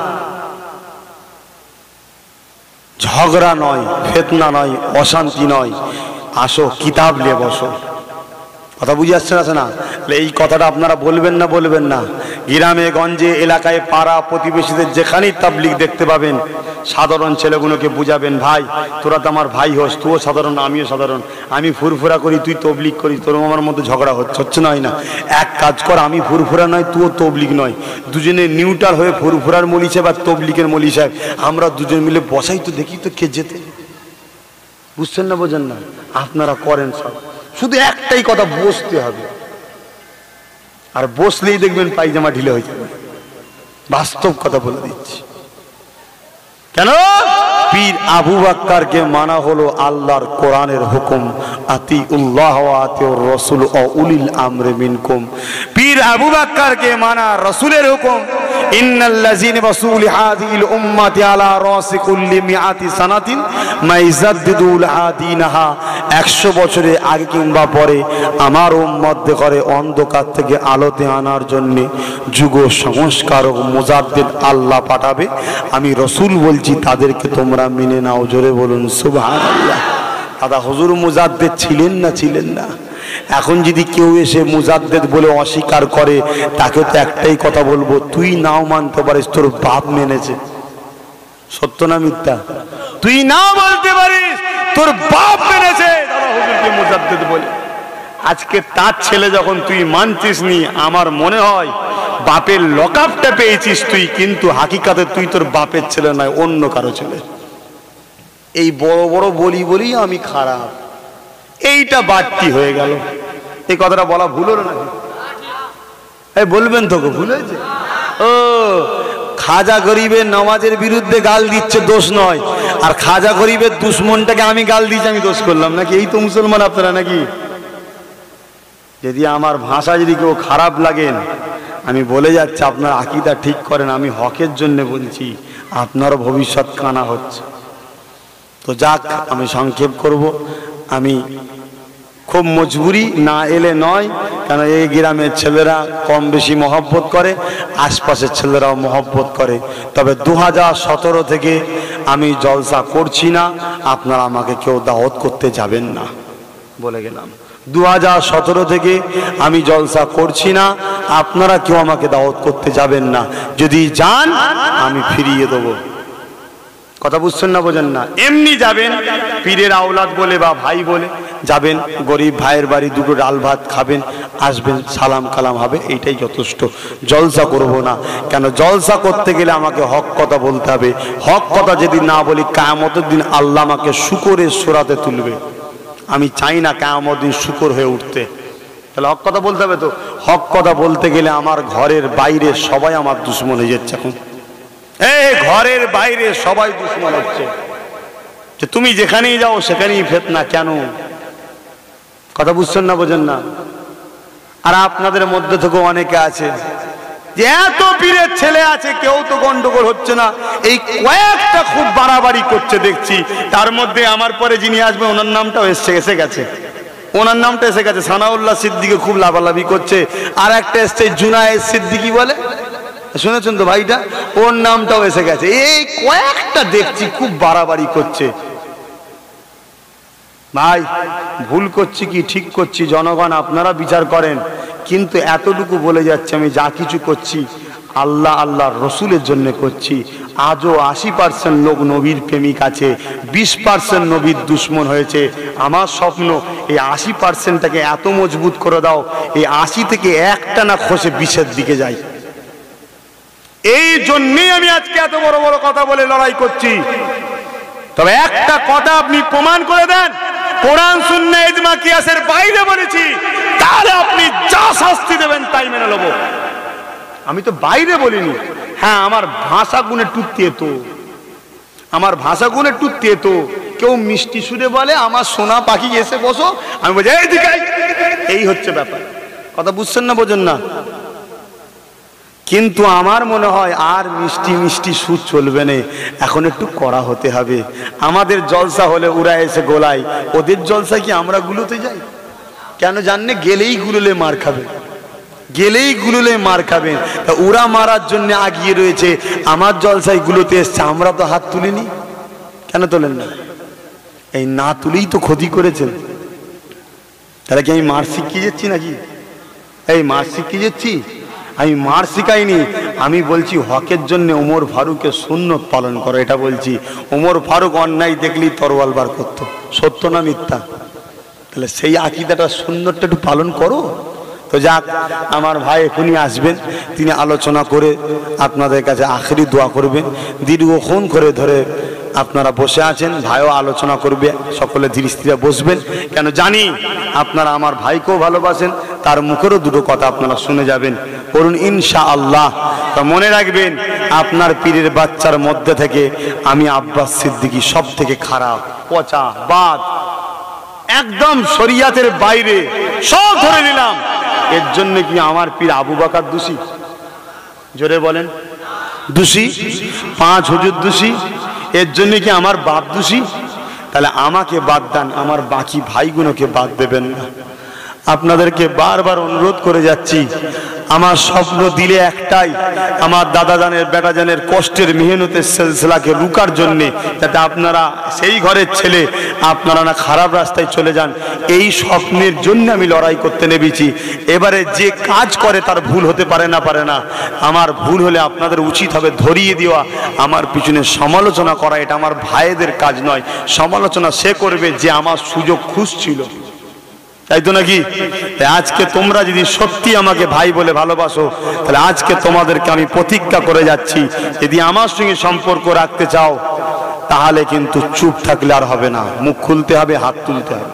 ঝগড়া নয়, ফিতনা নয়, অশান্তি নয়, আসো কিতাব নিয়ে বসো। কথা বুঝে আসছেন আছে না? এই কথাটা আপনারা বলবেন না, বলবেন না? গ্রামে গঞ্জে এলাকায় পাড়া প্রতিবেশীদের যেখানেই তাবলীগ দেখতে পাবেন, সাধারণ ছেলেগুলোকে বুঝাবেন, ভাই তোরা তো আমার ভাই হোস, তুইও সাধারণ আমিও সাধারণ, আমি ফুরফুরা করি তুই তবলীগ করিস, তোর আমার মধ্যে ঝগড়া হচ্ছে না? হয় না? এক কাজ কর, আমি ফুরফুরা নয় তুইও তবলীগ নয়, দুজনে নিউট্রাল হয়ে ফুরফুরার মৌলী সাহেব আর তবলীগের মৌলী সাহেব আমরা দুজন মিলে বসাই তো, দেখি তো কে যেতে। বুঝছেন না, বোঝেন না? আপনারা করেন সব, শুধু একটাই কথা, বসতে হবে। আর বসলেই দেখবেন পায়জামা ঢিলে হয়ে যাবে। বাস্তব কথা বলে দিচ্ছি। কেন? পীর আবু বকরকে মানা হলো আল্লাহর কোরআনের হুকুম, আতিউল্লাহ ওয়া আতিউর রাসূল ওয়া উলিল আমরি মিনকুম। পীর আবু বকরকে মানা রাসূলের হুকুম। ইন্নাল্লাযিনা রাসূলি হাযিহিল উম্মাতি আলা রাসি কুল্লি মিআতি সানাতিন মাইজাদ্দিদু আদিনাহা। 100 বছরের আগে কিংবা পরে আমার উম্মত করে অন্ধকার থেকে আলোতে আনার জন্য যুগ সংস্কারক মুজাদ্দিদ আল্লাহ পাঠাবে। আমি রাসূল বলছি তাদেরকে তোমরা মেনে নাও। জোরে বলুন সুবহানাল্লাহ। দাদা হুজুর মুজাদ্দিদ ছিলেন না? ছিলেন না। এখন যদি কেউ এসে মুজাদ্দিদ বলে অস্বীকার করে, তাকে তো একটাই কথা বলবো, তুই নাও মানতে পারিস, তোর বাপ মেনেছে। সত্য না মিথ্যা? তুই নাও বলতে পারিস, তোর বাপ মেনেছে দাদা হুজুরকে মুজাদ্দিদ বলে। আজকে তার ছেলে যখন তুই মানছিস নি, আমার মনে হয় বাপের লকআপটা পেয়েছিস তুই, কিন্তু হাকিকাতে তুই তোর বাপের ছেলে নয়, অন্য কারো ছেলে। এই বড় বড় বলি আমি খারাপ, এইটা বাড়তি হয়ে গেল। এই কথাটা বলা ভুল হলো নাকি? এই বলবেন তো, ভুল হয়েছে? ও খাজা গরিবের নামাজের বিরুদ্ধে গাল দিচ্ছে দোষ নয়, আর খাজা গরিবের দুশ্মনটাকে আমি গাল দিচ্ছি আমি দোষ করলাম নাকি? এই তো মুসলমান আপনারা নাকি? যদি আমার ভাষা যদি কেউ খারাপ লাগেন, আমি বলে যাচ্ছি আপনার আকীদা ঠিক করেন, আমি হকের জন্য বলছি, আপনারও ভবিষ্যৎ কানা হচ্ছে। তো যাক, আমি সংক্ষেপ করব। আমি খুব মজবুরি, না এলে নয়, কেন এই গ্রামের ছেলেরা কম বেশি মহব্বত করে, আশপাশের ছেলেরাও মহব্বত করে। তবে 2017 থেকে আমি জলসা করছি না, আপনারা আমাকে কেউ দাওয়াত করতে যাবেন না, বলে গেলাম। 2017 থেকে আমি জলসা করছি না, আপনারা কেউ আমাকে দাওয়াত করতে যাবেন না। যদি যান আমি ফিরিয়ে দেবো। কথা বুঝছেন না, বোঝেন না? এমনি যাবেন পীরের আওলাদ বলে বা ভাই বলে যাবেন, গরিব ভাইয়ের বাড়ি দুটো ডাল ভাত খাবেন, আসবেন, সালাম কালাম হবে, এইটাই যথেষ্ট। জলসা করব না। কেন? জলসা করতে গেলে আমাকে হক কথা বলতে হবে। হক কথা যদি না বলি, কিয়ামতের দিন আল্লাহ আমাকে শুকরের সূরাতে তুলবে। আমি চাই না কিয়ামতের দিন শুকর হয়ে উঠতে। তাহলে হক কথা বলতে হবে। তো হক কথা বলতে গেলে আমার ঘরের বাইরে সবাই আমার দুশ্মন হয়ে যাচ্ছে এখন। এই ঘরের বাইরে সবাই দুশ্মন হচ্ছে, যে তুমি যেখানেই যাও সেখানেই ফিতনা। কেন? কথা বুঝছেন না, বোঝেন না? আর আপনাদের মধ্যে থেকে অনেকে আছে যে এত পীরের ছেলে আছে, কেউ তো গন্ডগোল হচ্ছে না, এই কয়েকটা খুব বাড়াবাড়ি করছে দেখছি। তার মধ্যে আমার পরে যিনি আসবে ওনার নামটাও এসে গেছে, ওনার নামটা এসে গেছে। সানাউল্লাহ সিদ্দিকী খুব লাভালাভি করছে। আর একটা এসছে জুনায়েদ সিদ্দিকী বলে, শুনেছেন তো ভাইটা? ওর নামটাও এসে গেছে। এই কয়েকটা দেখছি খুব বাড়াবাড়ি করছে। ভাই, ভুল করছি কি ঠিক করছি জনগণ আপনারা বিচার করেন। কিন্তু এতটুকু বলে যাচ্ছে, আমি যা কিছু করছি আল্লাহ আল্লাহর রসুলের জন্য করছি। আজও 80% লোক নবীর প্রেমিক আছে, 20% নবীর দুশ্মন হয়েছে। আমার স্বপ্ন এই 80%টাকে এত মজবুত করে দাও, এই 80 থেকে একটা না খসে 20-এর দিকে যায়। এই জন্যই আমি আজকে এত বড় বড় কথা বলে লড়াই করছি। তবে একটা কথা আপনি প্রমাণ করে দেন, কোরআন সুন্নাহ ইজমা কিয়াসের বাইরে বলেছি, তাহলে আপনি যা শাস্তি দেবেন তাই মেনে নেব। আমি তো বাইরে বলিনি। হ্যাঁ, আমার ভাষা গুণে টুতিয়ে তো, আমার ভাষা গুণে টুতিয়ে তো। কেউ মিষ্টি সুরে বলে আমার সোনা পাখি এসে বসো, আমি বলছি এই দিকে, এই হচ্ছে ব্যাপার। কথা বুঝছেন না, বোঝেন না? কিন্তু আমার মনে হয় আর মিষ্টি মিষ্টি সুর চলবে না, এখন একটু কড়া হতে হবে। আমাদের জলসা হলে ওরা এসে গোলায়, ওদের জলসা কি আমরা গুলোতে যাই? কেন জাননে? গেলেই গুলোলে মার খাবে, গেলেই গুলোলে মার খাবে। তা ওরা মারার জন্য আগিয়ে রয়েছে, আমার জলসায় গুলোতে এসছে, আমরা তো হাত তুলিনি। কেন তোলেন না? এই না তুলেই তো ক্ষতি করেছেন। তাহলে কি আমি মার শিখিয়ে যাচ্ছি নাকি? এই মার শিখিয়ে যাচ্ছি? আমি মার শিখাইনি, আমি বলছি হকের জন্য ওমর ফারুকের সুন্নত পালন করো, এটা বলছি। ওমর ফারুক অন্যায় দেখলেই তরোয়াল বার করতো, সত্য না মিথ্যা? তাহলে সেই আকীদাটা সুন্নতটা একটু পালন করো। তো যাক, আমার ভাই এখনই আসবেন, তিনি আলোচনা করে আপনাদের কাছে আখেরি দোয়া করবেন। দীর্ঘক্ষণ করে ধরে আপনারা বসে আছেন, ভাইও আলোচনা করবে, সকলে ধীরে স্থিরে বসবেন। কেন জানি আপনারা আমার ভাইকেও ভালোবাসেন, তার মুখেরও দুটো কথা আপনারা শুনে যাবেন। বলুন ইনশাআল্লাহ। তা মনে রাখবেন, আপনার পীরের বাচ্চার মধ্যে থেকে আমি আব্বাস সিদ্দিকী সব থেকে খারাপ, পচা, বাদ, একদম শরিয়াতের বাইরে, সব ধরে নিলাম। এর জন্য কি আমার পীর আবু বকর দোষী? জোরে বলেন, দোষী? 5 হুজুর দোষী? এর জন্য কি আমার বাপ দোষী? তাহলে আমাকে বাদ দেন, আমার বাকি ভাইগুলোকে বাদ দেবেন না। আপনাদেরকে বারবার অনুরোধ করে যাচ্ছি, আমার স্বপ্ন দিলে একটাই, আমার দাদাজানের বেটাজানের কষ্টের মেহনতের সিলসিলাকে রুকার জন্যে, যাতে আপনারা সেই ঘরের ছেলে আপনারা না খারাপ রাস্তায় চলে যান, এই স্বপ্নের জন্য আমি লড়াই করতে নেমেছি। এবারে যে কাজ করে তার ভুল হতে পারে না, আমার ভুল হলে আপনাদের উচিত হবে ধরিয়ে দেওয়া, আমার পিছনে সমালোচনা করা এটা আমার ভাইদের কাজ নয়। সমালোচনা সে করবে যে আমার সুযোগ খুঁজছিল, তাই তো নাকি? আজকে তোমরা যদি সত্যি আমাকে ভাই বলে ভালোবাসো, তাহলে আজকে তোমাদেরকে আমি প্রতিজ্ঞা করে যাচ্ছি, যদি আমার সঙ্গে সম্পর্ক রাখতে চাও, তাহলে কিন্তু চুপ থাকলে আর হবে না, মুখ খুলতে হবে, হাত তুলতে হবে।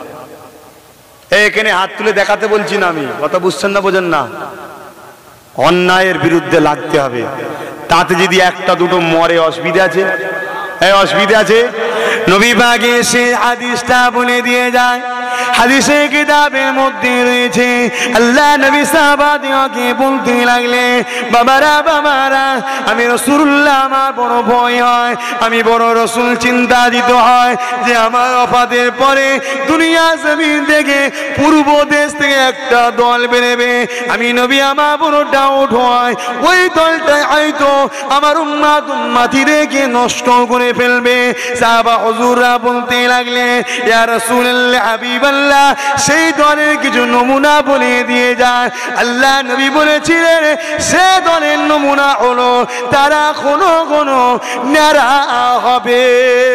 এখানে হাত তুলে দেখাতে বলছি না আমি, কথা বুঝছেন না, বোঝেন না? অন্যায়ের বিরুদ্ধে লাগতে হবে, তাতে যদি একটা দুটো মরে অসুবিধা আছে? এই অসুবিধা আছে? নবী পাক এসে হাদিসটা বলে দিয়ে যায়। হাদিসে কিতাবের মধ্যে রয়েছে, আল্লাহ নবী সাহাবাদেরকে বলতে লাগলে, বাবারা বাবারা, আমি রাসূলুল্লাহ, আমার বড় ভয় হয়, আমি বড় রাসূল চিন্তাজিত হয় যে আমার ওফাতের পরে দুনিয়া জমিন থেকে পূর্ব দেশ থেকে একটা দল বেরোবে। আমি নবী আমার বড় ডাউট হয়, ওই দলটাই হয়তো আমার উম্মতিদেরকে নষ্ট করে ফেলবে। সাহাবা হুজুররা বলতে লাগলে, ইয়া রাসূলুল্লাহ, হাবিবাল্লাহ, সেই দলের কিছু নমুনা বলে দিয়ে যায়। আল্লাহ নবী বলেছিলেন, সে দলের নমুনা হলো তারা কোনো কোনো ন্যাড়া হবে,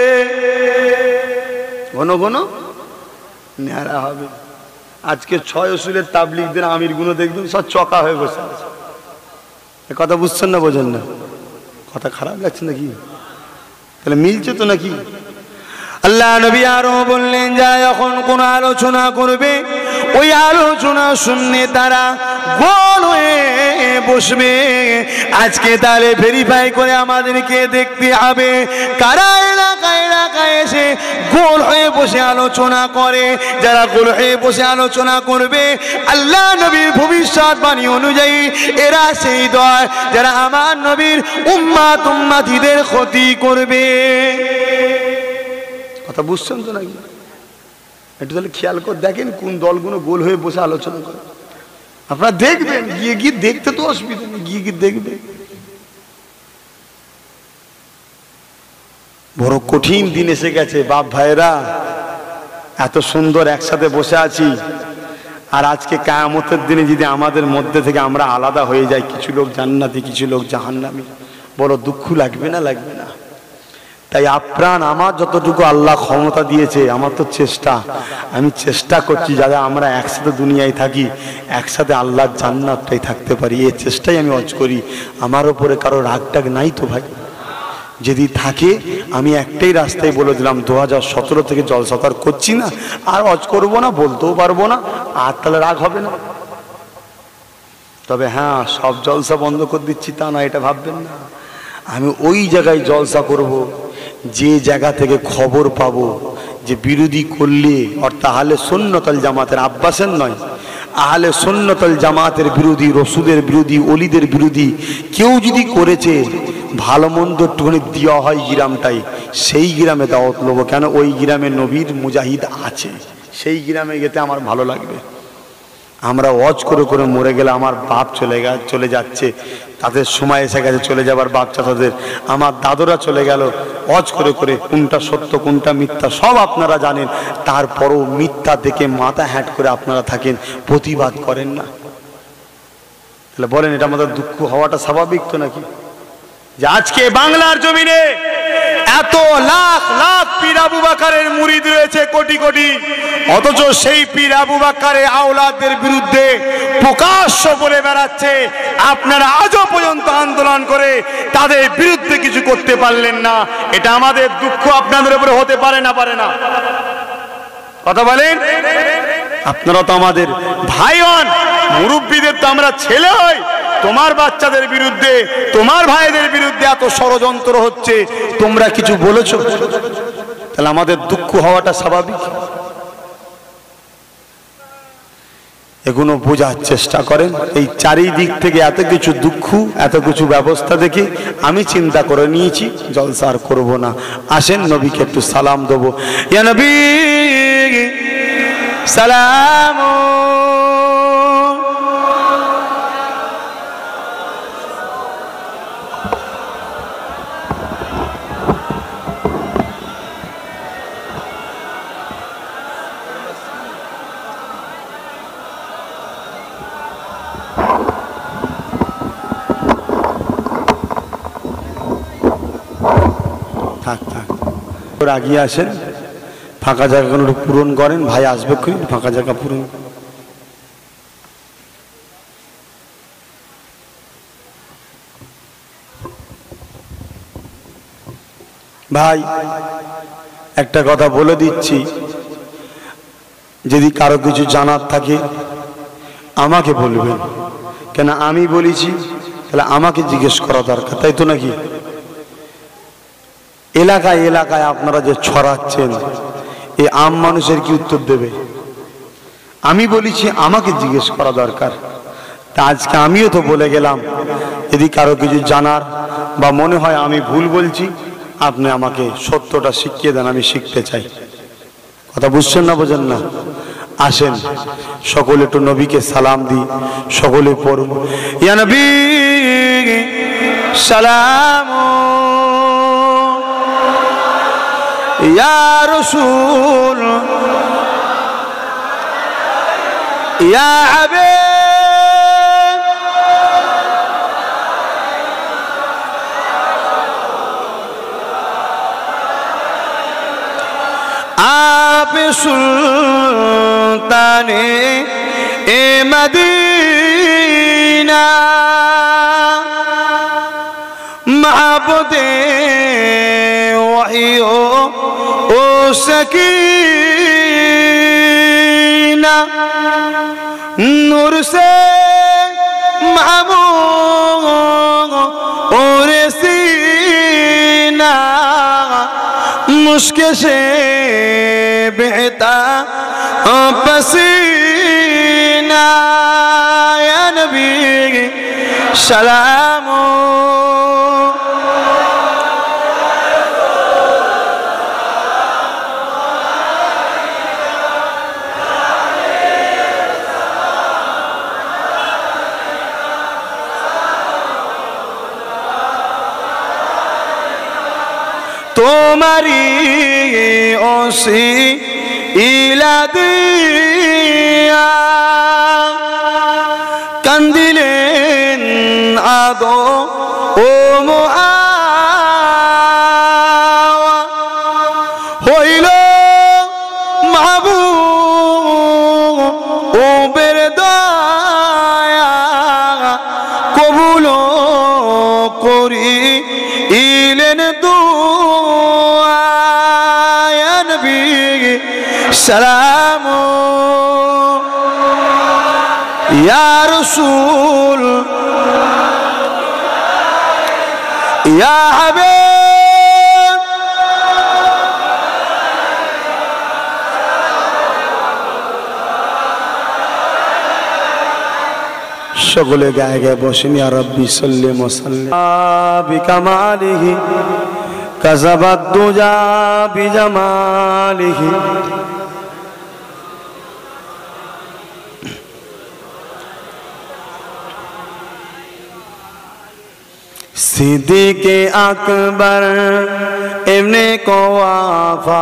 কোনো কোনো ন্যাড়া হবে। আজকে 6 রসুলের তাবলীগদের আমিরগুলো দেখবেন সব চকা হয়ে বসে আছে। কথা বুঝছেন না, বোঝেন না? কথা খারাপ লাগছে নাকি? তাহলে মিলছে তো নাকি? আল্লাহ নবী আরো বললেন, যা যখন কোন আলোচনা করবে, ওই আলোচনা শুনলে তারা গোল হয়ে বসবে। আজকে তাহলে ভেরিফাই করে আমাদেরকে দেখতে হবে কারা এলাকায় এলাকায় এসে গোল হয়ে বসে আলোচনা করে। যারা গোল হয়ে বসে আলোচনা করবে, আল্লাহ নবীর ভবিষ্যৎবাণী অনুযায়ী এরা সেই দল যারা আমার নবীর উম্মতিদের ক্ষতি করবে। কথা বুঝছেন তো নাকি? একটু তাহলে খেয়াল করে দেখেন কোন দলগুলো গোল হয়ে বসে আলোচনা করে। আপনারা দেখবেন, গিয়ে গিয়ে দেখতে তো অসুবিধা নেই, গিয়ে গিয়ে দেখবে। বড় কঠিন দিন এসে গেছে বাপ ভাইরা, এত সুন্দর একসাথে বসে আছি, আর আজকে কিয়ামতের দিনে যদি আমাদের মধ্যে থেকে আমরা আলাদা হয়ে যাই, কিছু লোক জান্নাতি কিছু লোক জাহান্নামী, বড় দুঃখ লাগবে না? লাগবে না? তাই আপ্রাণ আমার যতটুকু আল্লাহ ক্ষমতা দিয়েছে, আমার তো চেষ্টা, আমি চেষ্টা করছি যাতে আমরা একসাথে দুনিয়ায় থাকি, একসাথে আল্লাহর জান্নাতটাই থাকতে পারি। এই চেষ্টাই আমি অজ করি। আমার ওপরে কারো রাগটাগ নাই তো ভাই? যদি থাকে, আমি একটাই রাস্তায় বলে দিলাম, 2017 থেকে জলসাকার করছি না, আর অজ করবো না, বলতেও পারবো না, আর তাহলে রাগ হবে না। তবে হ্যাঁ, সব জলসা বন্ধ করে দিচ্ছি তা না, এটা ভাববেন না। আমি ওই জায়গায় জলসা করব যে জায়গা থেকে খবর পাবো যে বিরোধী করলে, অর্থাৎ আহলে সুন্নাতুল জামাতের, আব্বাসের নয়, আহলে সুন্নাতুল জামাতের বিরোধী, রসুলের বিরোধী, ওলিদের বিরোধী কেউ যদি করেছে, ভালো মন্দ একটুখানি দেওয়া হয় গ্রামটাই, সেই গ্রামে দাওয়াত নেবো। কেন? ওই গ্রামে নবীর মুজাহিদ আছে, সেই গ্রামে গেতে আমার ভালো লাগবে। আমরা ওয়াজ করে করে মরে গেলে আমার বাপ চলে যাচ্ছে, তাদের সময় এসে গেছে চলে যাবার, বাপ চাচাদের। আমার দাদুরা চলে গেল ওয়াজ করে করে, কোনটা সত্য কোনটা মিথ্যা সব আপনারা জানেন। তারপরও মিথ্যা দেখে মাথা হ্যাট করে আপনারা থাকেন, প্রতিবাদ করেন না। তাহলে বলেন, এটা আমাদের দুঃখ হওয়াটা স্বাভাবিক তো নাকি? যে আজকে বাংলার জমিনে এত লাখ লাখ পীর আবু বকরের মুরিদ রয়েছে, কোটি কোটি, অথচ সেই পীর আবু বকরের আওলাদের বিরুদ্ধে প্রকাশ্য বলে বেড়াচ্ছে। আপনারা আজও পর্যন্ত আন্দোলন করে তাদের বিরুদ্ধে কিছু করতে পারলেন না। এটা আমাদের দুঃখ আপনাদের উপরে হতে পারে না? পারে না? কথা বলেন। আপনারা তো আমাদের ভাই হন, মুরব্বীদের তো আমরা ছেলে হই। তোমার বাচ্চাদের বিরুদ্ধে, তোমার ভাইদের বিরুদ্ধে এত ষড়যন্ত্র হচ্ছে, তোমরা কিছু বলেছো? তাহলে আমাদের দুঃখ হওয়াটা স্বাভাবিক। এগুলো বোঝার চেষ্টা করেন। এই চারিদিক থেকে এত কিছু দুঃখ, এত কিছু ব্যবস্থা দেখে আমি চিন্তা করে নিয়েছি জলসা আর করবো না। আসেন নবীকে একটু সালাম দেবো। ইয়া নবী সালাম। থাক থাক, আগিয়ে আসেন, ফাঁকা জায়গাগুলো পূরণ করেন। ভাই আসবে, ফাঁকা জায়গা পূরণ। ভাই একটা কথা বলে দিচ্ছি, যদি কারো কিছু জানার থাকে আমাকে বলবেন। কেন আমি বলেছি তাহলে আমাকে জিজ্ঞেস করা দরকার, তাই তো নাকি? এলাকায় এলাকায় আপনারা যে ছড়াচ্ছেন, এই আম মানুষের কি উত্তর দেবে? আমি বলেছি আমাকে জিজ্ঞেস করা দরকার। তা আজকে আমিও তো বলে গেলাম, যদি কারো কিছু জানার বা মনে হয় আমি ভুল বলছি, আপনি আমাকে সত্যটা শিখিয়ে দেন, আমি শিখতে চাই। কথা বুঝছেন না, বোঝেন না? আসেন সকলে একটু নবীকে সালাম দিই, সকলে পড়ুন ইয়া নবী সালাম, ইয়া রাসূল, ইয়া হাবিব, आप सुल्ताने ए मदीना, महबूबे वहियो ओ सकीना, नूर से महबूब और सीना, मुश्क से बहता पसीना, या नबी सलाम, तुम्हारी ओसी इला दिया, कंदिलें आदो ओ मुआवा, होइलो महबूब ओ बेरदाया, कबूलो कोरी इलेन सलाम, या रसूल, या हबीब, সকলে গায়ে গায়ে বসেন, ইয়া রব্বি সাল্লি ওয়া সাল্লিম বিকামালিহি কাযাবাদ দুজা বিজামালিহি, सिद्दीक़े अकबर इब्ने कुवाफा,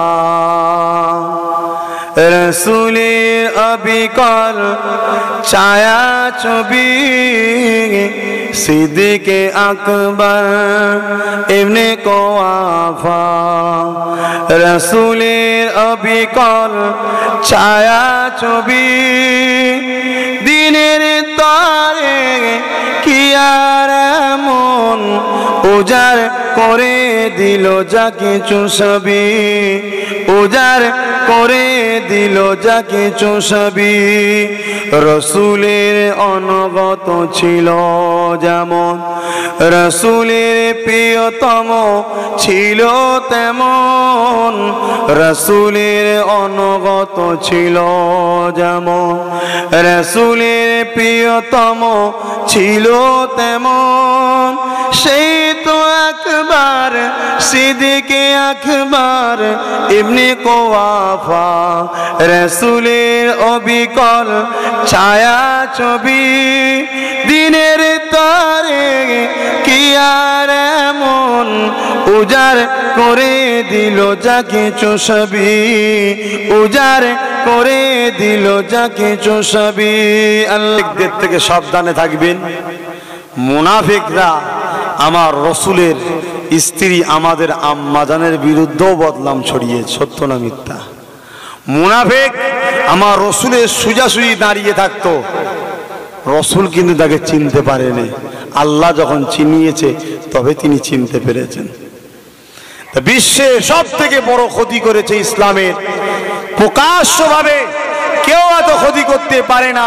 रसूले अबीकर छाया छवि, सिद्दीक़े अकबर इब्ने कुवाफा, रसूले अबीकर छाया छवि, दिनेर तारे कियार मन उजार करे दिलो जा किछु सबी, उजार करे दिलो जा किछु सबी, रसूलेर अनुगत छिलो जेमन, रसूलेर प्रियतम छिलो तेमन, रसूलेर अनुगत छिलो जेमन, रसूलेर प्रियतम छिलो तेमन, সেই তো আকবার সিদ্দিকে আকবার ইবনে কুওয়াফা, রাসূলের অবিকল ছায়া ছবি, দিনের তারে কি আর এমন উজাড় করে দিল যা কিছু সবই, উজাড় করে দিল যা কিছু সবই। আল্লাহদের থেকে সাবধানে থাকবেন। মুনাফিকরা আমার রসুলের স্ত্রী আমাদের আম্মাজানের বিরুদ্ধেও বদনাম ছড়িয়ে, সত্য না মিথ্যা? মুনাফিক আমার রসুলের সোজাসুজি দাঁড়িয়ে থাকতো, রসুল কিন্তু তাকে চিনতে পারেনি, আল্লাহ যখন চিনিয়েছে তবে তিনি চিনতে পেরেছেন। বিশ্বে সব থেকে বড় ক্ষতি করেছে ইসলামের, প্রকাশ্যভাবে কেউ এত ক্ষতি করতে পারে না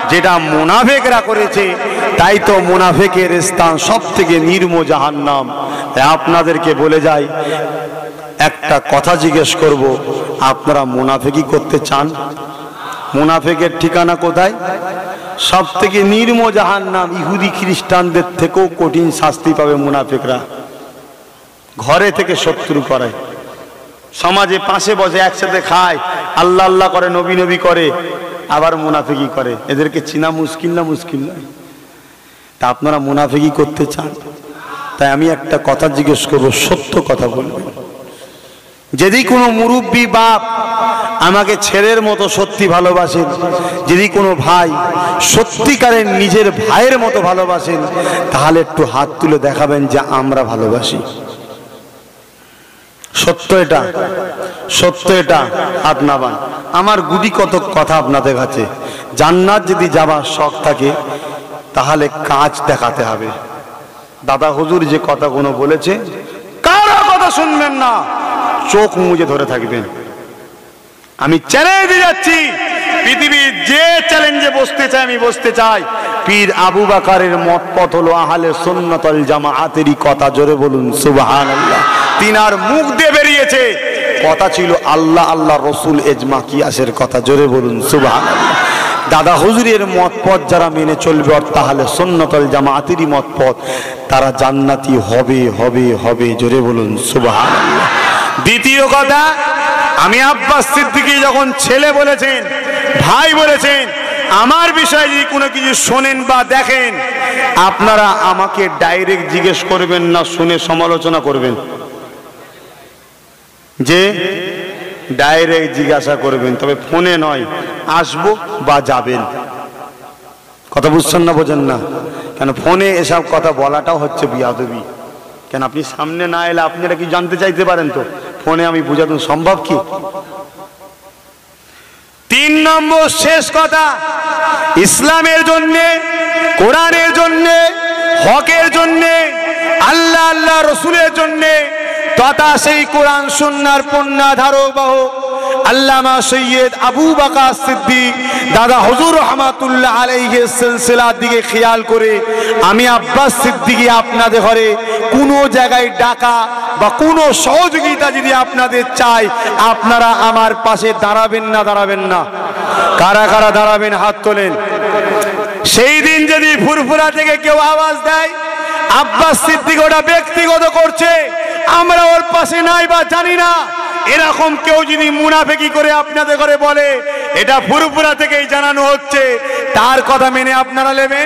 যেটা মুনাফিকরা করেছে, তাই তো মুনাফিকের স্থান সবথেকে নির্ম জাহান্নাম। আপনাদেরকে বলে যাই, একটা কথা জিজ্ঞেস করব, আপনারা মুনাফিকি করতে চান? মুনাফিকের ঠিকানা কোথায়? সবথেকে নির্ম জাহান্নাম। ইহুদি খ্রিস্টানদের থেকেও কঠিন শাস্তি পাবে মুনাফিকরা। ঘরে থেকে শত্রু করায়, সমাজে পাশে বসে একসাথে খায়, আল্লাহ আল্লাহ করে, নবী নবী করে, আবার মুনাফিকি করে। এদেরকে চিনা মুশকিল না? মুশকিল নয়। তা আপনারা মুনাফিকি করতে চান? তাই আমি একটা কথা জিজ্ঞেস করবো, সত্য কথা বলবেন। যদি কোনো মুরব্বী বাপ আমাকে ছেলের মতো সত্যি ভালোবাসেন, যদি কোনো ভাই সত্যিকারের নিজের ভাইয়ের মতো ভালোবাসেন, তাহলে একটু হাত তুলে দেখাবেন যে আমরা ভালোবাসি। সত্য এটা, সত্য এটা, হাত নামান। আমার গুটি কত কথা আপনাদের কাছে। জান্নাত যদি যাবার শখ থাকে, তাহলে কাজ দেখাতে হবে। দাদা হুজুর যে কথাগুলো বলেছে, কারো কথা শুনবেন না, চোখ মুজে ধরে থাকবেন। আমি চ্যালেঞ্জ দিয়ে যাচ্ছি, পৃথিবীর যে চ্যালেঞ্জে বসতে চাই আমি বসতে চাই। পীর আবু বকরের মত পথ হলো আহলে সুন্নাত ওয়াল জামাআতেরই কথা। জোরে বলুন সুবহানাল্লাহ। তিনার মুখ দিয়ে বেরিয়েছে, কথা ছিল আল্লাহ আল্লাহ রসুল এজমা কিয়াসের কথা। জোরে বলুন সুবহানাল্লাহ। দাদা হুজুরের মত পথ যারা মেনে চলবে, তাহলে সুন্নাত ওয়াল জামাআতেরই মত পথ, তারা জান্নাতি হবে হবে হবে। জোরে বলুন সুবহানাল্লাহ। দ্বিতীয় কথা, আমি আব্বাস সিদ্দিকী যখন ছেলে বলেছেন, ভাই বলেছেন, আমার বিষয়ে যদি কোনো কিছু শোনেন বা দেখেন, আপনারা আমাকে ডাইরেক্ট জিজ্ঞেস করবেন না, শুনে সমালোচনা করবেন। যে ডাইরেক্ট জিজ্ঞাসা করবেন, তবে ফোনে নয়, আসবো বা যাবেন। কথা বুঝছেন না? বোঝেন না? কেন ফোনে এসব কথা বলাটাও হচ্ছে বিয়াদবি। কেন আপনি সামনে না এলে আপনারা কি জানতে চাইতে পারেন? তো ফোনে আমি বুঝাতে সম্ভব কি? 3 নম্বর শেষ কথা, ইসলামের জন্য, কোরআনের জন্য, হকের জন্য, আল্লাহ আল্লাহ রসুলের জন্য, তথা সেই কোরআন সুন্নাহর পণ্যাধারক বাহক আল্লামা সৈয়দ আবু বকর সিদ্দিক দাদা হুজুর রহমাতুল্লাহ আলাইহির সিলসিলার দিকে খেয়াল করে আমি আব্বাস সিদ্দিকী আপনাদের ঘরে কোনো জায়গায় ডাকা বা কোনো সহযোগিতা যদি আপনাদের চাই, আপনারা আমার পাশে দাঁড়াবেন না? দাঁড়াবেন না? কারা কারা দাঁড়াবেন? হাত তোলেন। সেই দিন যদি ফুরফুরা থেকে কেউ আওয়াজ দেয় আব্বাস সিদ্দিক ওটা ব্যক্তিগত করছে, আমরা ওর পাশে নাই বা জানি না, এরকম কেউ যদি মুনাফিকি করে আপনাদের ঘরে বলে, এটা ফুরফুরা থেকেই জানানো হচ্ছে, তার কথা মেনে আপনারা নেবেন?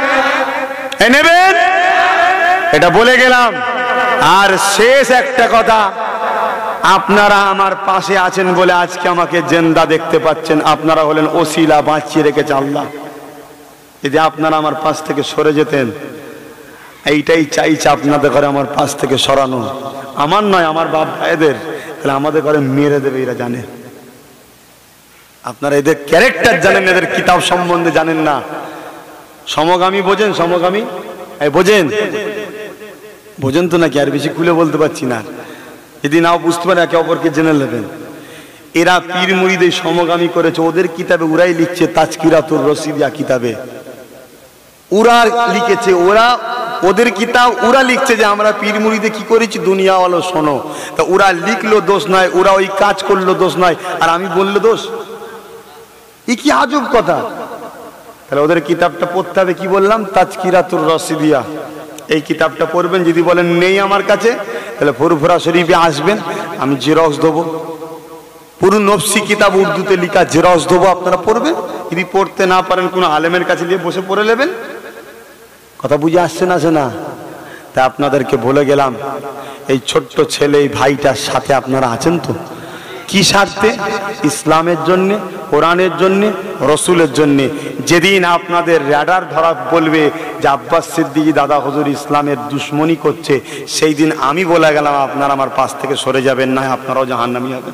নেবেন? এটা বলে গেলাম। আর শেষ একটা কথা, আপনারা আমার পাশে আছেন বলে আজকে আমাকে জিন্দা দেখতে পাচ্ছেন। আপনারা হলেন ওসিলা, বাঁচিয়ে রেখেছে আল্লাহ। যদি আপনারা আমার পাশ থেকে সরে যেতেন, এইটাই চাইছে আপনাদের ঘরে আমার পাশ থেকে সরানো, আমার নয়, আমার বাপ ভাইদের, তাহলে আমাদের ঘরে মেরে দেবে। এরা জানে, আপনারা এদের ক্যারেক্টার জানেন, এদের কিতাব সম্বন্ধে জানেন না। সমগামী বোঝেন? সমগামী বোঝেন? বোঝেন তো নাকি? আর বেশি খুলে বলতে পারছি না। যদি নাও বুঝতে পারেন, একে অপরকে জেনে নেবেন। এরা পীর মুরিদের সমগামী করেছে, ওদের কিতাবে ওরাই লিখছে, তাজকিরাতুর রশিদিয়া কিতাবে ওরা লিখেছে, ওরা ওদের কিতাব ওরা লিখছে যে আমরা পীর মুরিদে কি করেছি, দুনিয়া হলো শোনো। তা ওরা লিখলো দোষ নয়, ওরা ওই কাজ করলো দোষ নয়, আর আমি বললো দোষ। এ কি আজব কথা! তাহলে ওদের কিতাবটা পড়তে হবে। কি বললাম? তাজকিরাতুর রশিদিয়া। এই কিতাবটা পড়বেন। যদি বলেন নেই আমার কাছে, তাহলে ফুরফুরা শরীফে আসবেন, আমি জেরক্স দেবো। পুরো নফসি কিতাব উর্দুতে লিখা, জেরক্স দেবো, আপনারা পড়বেন। যদি পড়তে না পারেন, কোনো আলেমের কাছে নিয়ে বসে পড়ে নেবেন। কথা বুঝে আসছে না? আসে না? তা আপনাদেরকে বলে গেলাম, এই ছোট্ট ছেলে, এই ভাইটার সাথে আপনারা আছেন তো? কি স্বার্থে? ইসলামের জন্য, কোরআনের জন্য, রসুলের জন্য। যেদিন আপনাদের র্যাডার ধরা বলবে যে আব্বাস সিদ্দিকী দাদা হুজুর ইসলামের দুশ্মনী করছে, সেই দিন আমি বলে গেলাম আপনারা আমার পাশ থেকে সরে যাবেন, না আপনারাও জাহান্নামী হবেন।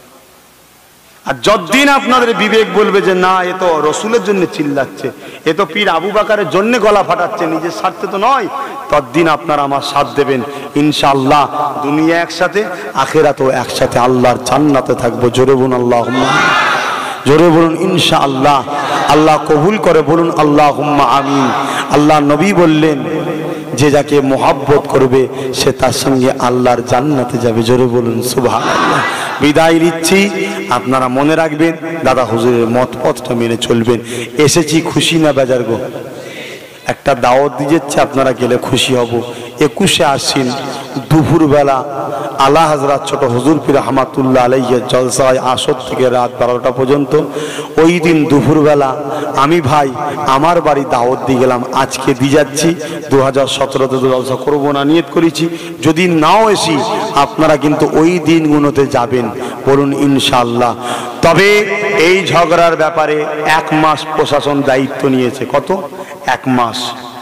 আর যতদিন আপনাদের বিবেক বলবে যে না, এ তো রসুলের জন্য চিল্লাচ্ছে, এ তো পীর আবু বকরের জন্য গলা ফাটাচ্ছে, নিজের স্বার্থে তো নয়, ততদিন আপনারা আমার সাথ দেবেন। ইনশাআল্লাহ দুনিয়া একসাথে, আখিরাতেও একসাথে আল্লাহর জান্নাতে থাকবো। জোরে বলুন আল্লাহুম্মা। জোরে বলুন ইনশাআল্লাহ। আল্লাহ কবুল করে বলুন আল্লাহুম্মা আমিন। আল্লাহ নবী বললেন যে যাকে মোহাব্বত করবে সে তার সঙ্গে আল্লাহর জান্নাতে যাবে। জোরে বলুন সুবহানাল্লাহ। বিদায় নিচ্ছি, আপনারা মনে রাখবেন দাদা হুজুরের মত পথটা মেনে চলবেন। এসেছি খুশি না বেজার গো? একটা দাওয়াত দিয়েছে, আপনারা গেলে খুশি হব। 21শে আশ্বিন দুপুরবেলা আলা হযরত ছোট হুজুর পীর রহমাতুল্লাহ আলাইহি জলসায় আসর থেকে রাত 12টা পর্যন্ত। ওই দিন দুপুরবেলা আমি ভাই আমার বাড়ি দাওয়াত দিয়ে গেলাম, আজকে দিয়ে যাচ্ছি। 2017তে জলসা করবো না নিয়ত করেছি, যদি নাও এসি আপনারা কিন্তু ওই দিনগুলোতে যাবেন, বলুন ইনশাআল্লাহ। তবে এই ঝগড়ার ব্যাপারে 1 মাস প্রশাসন দায়িত্ব নিয়েছে। কত? 1 মাস।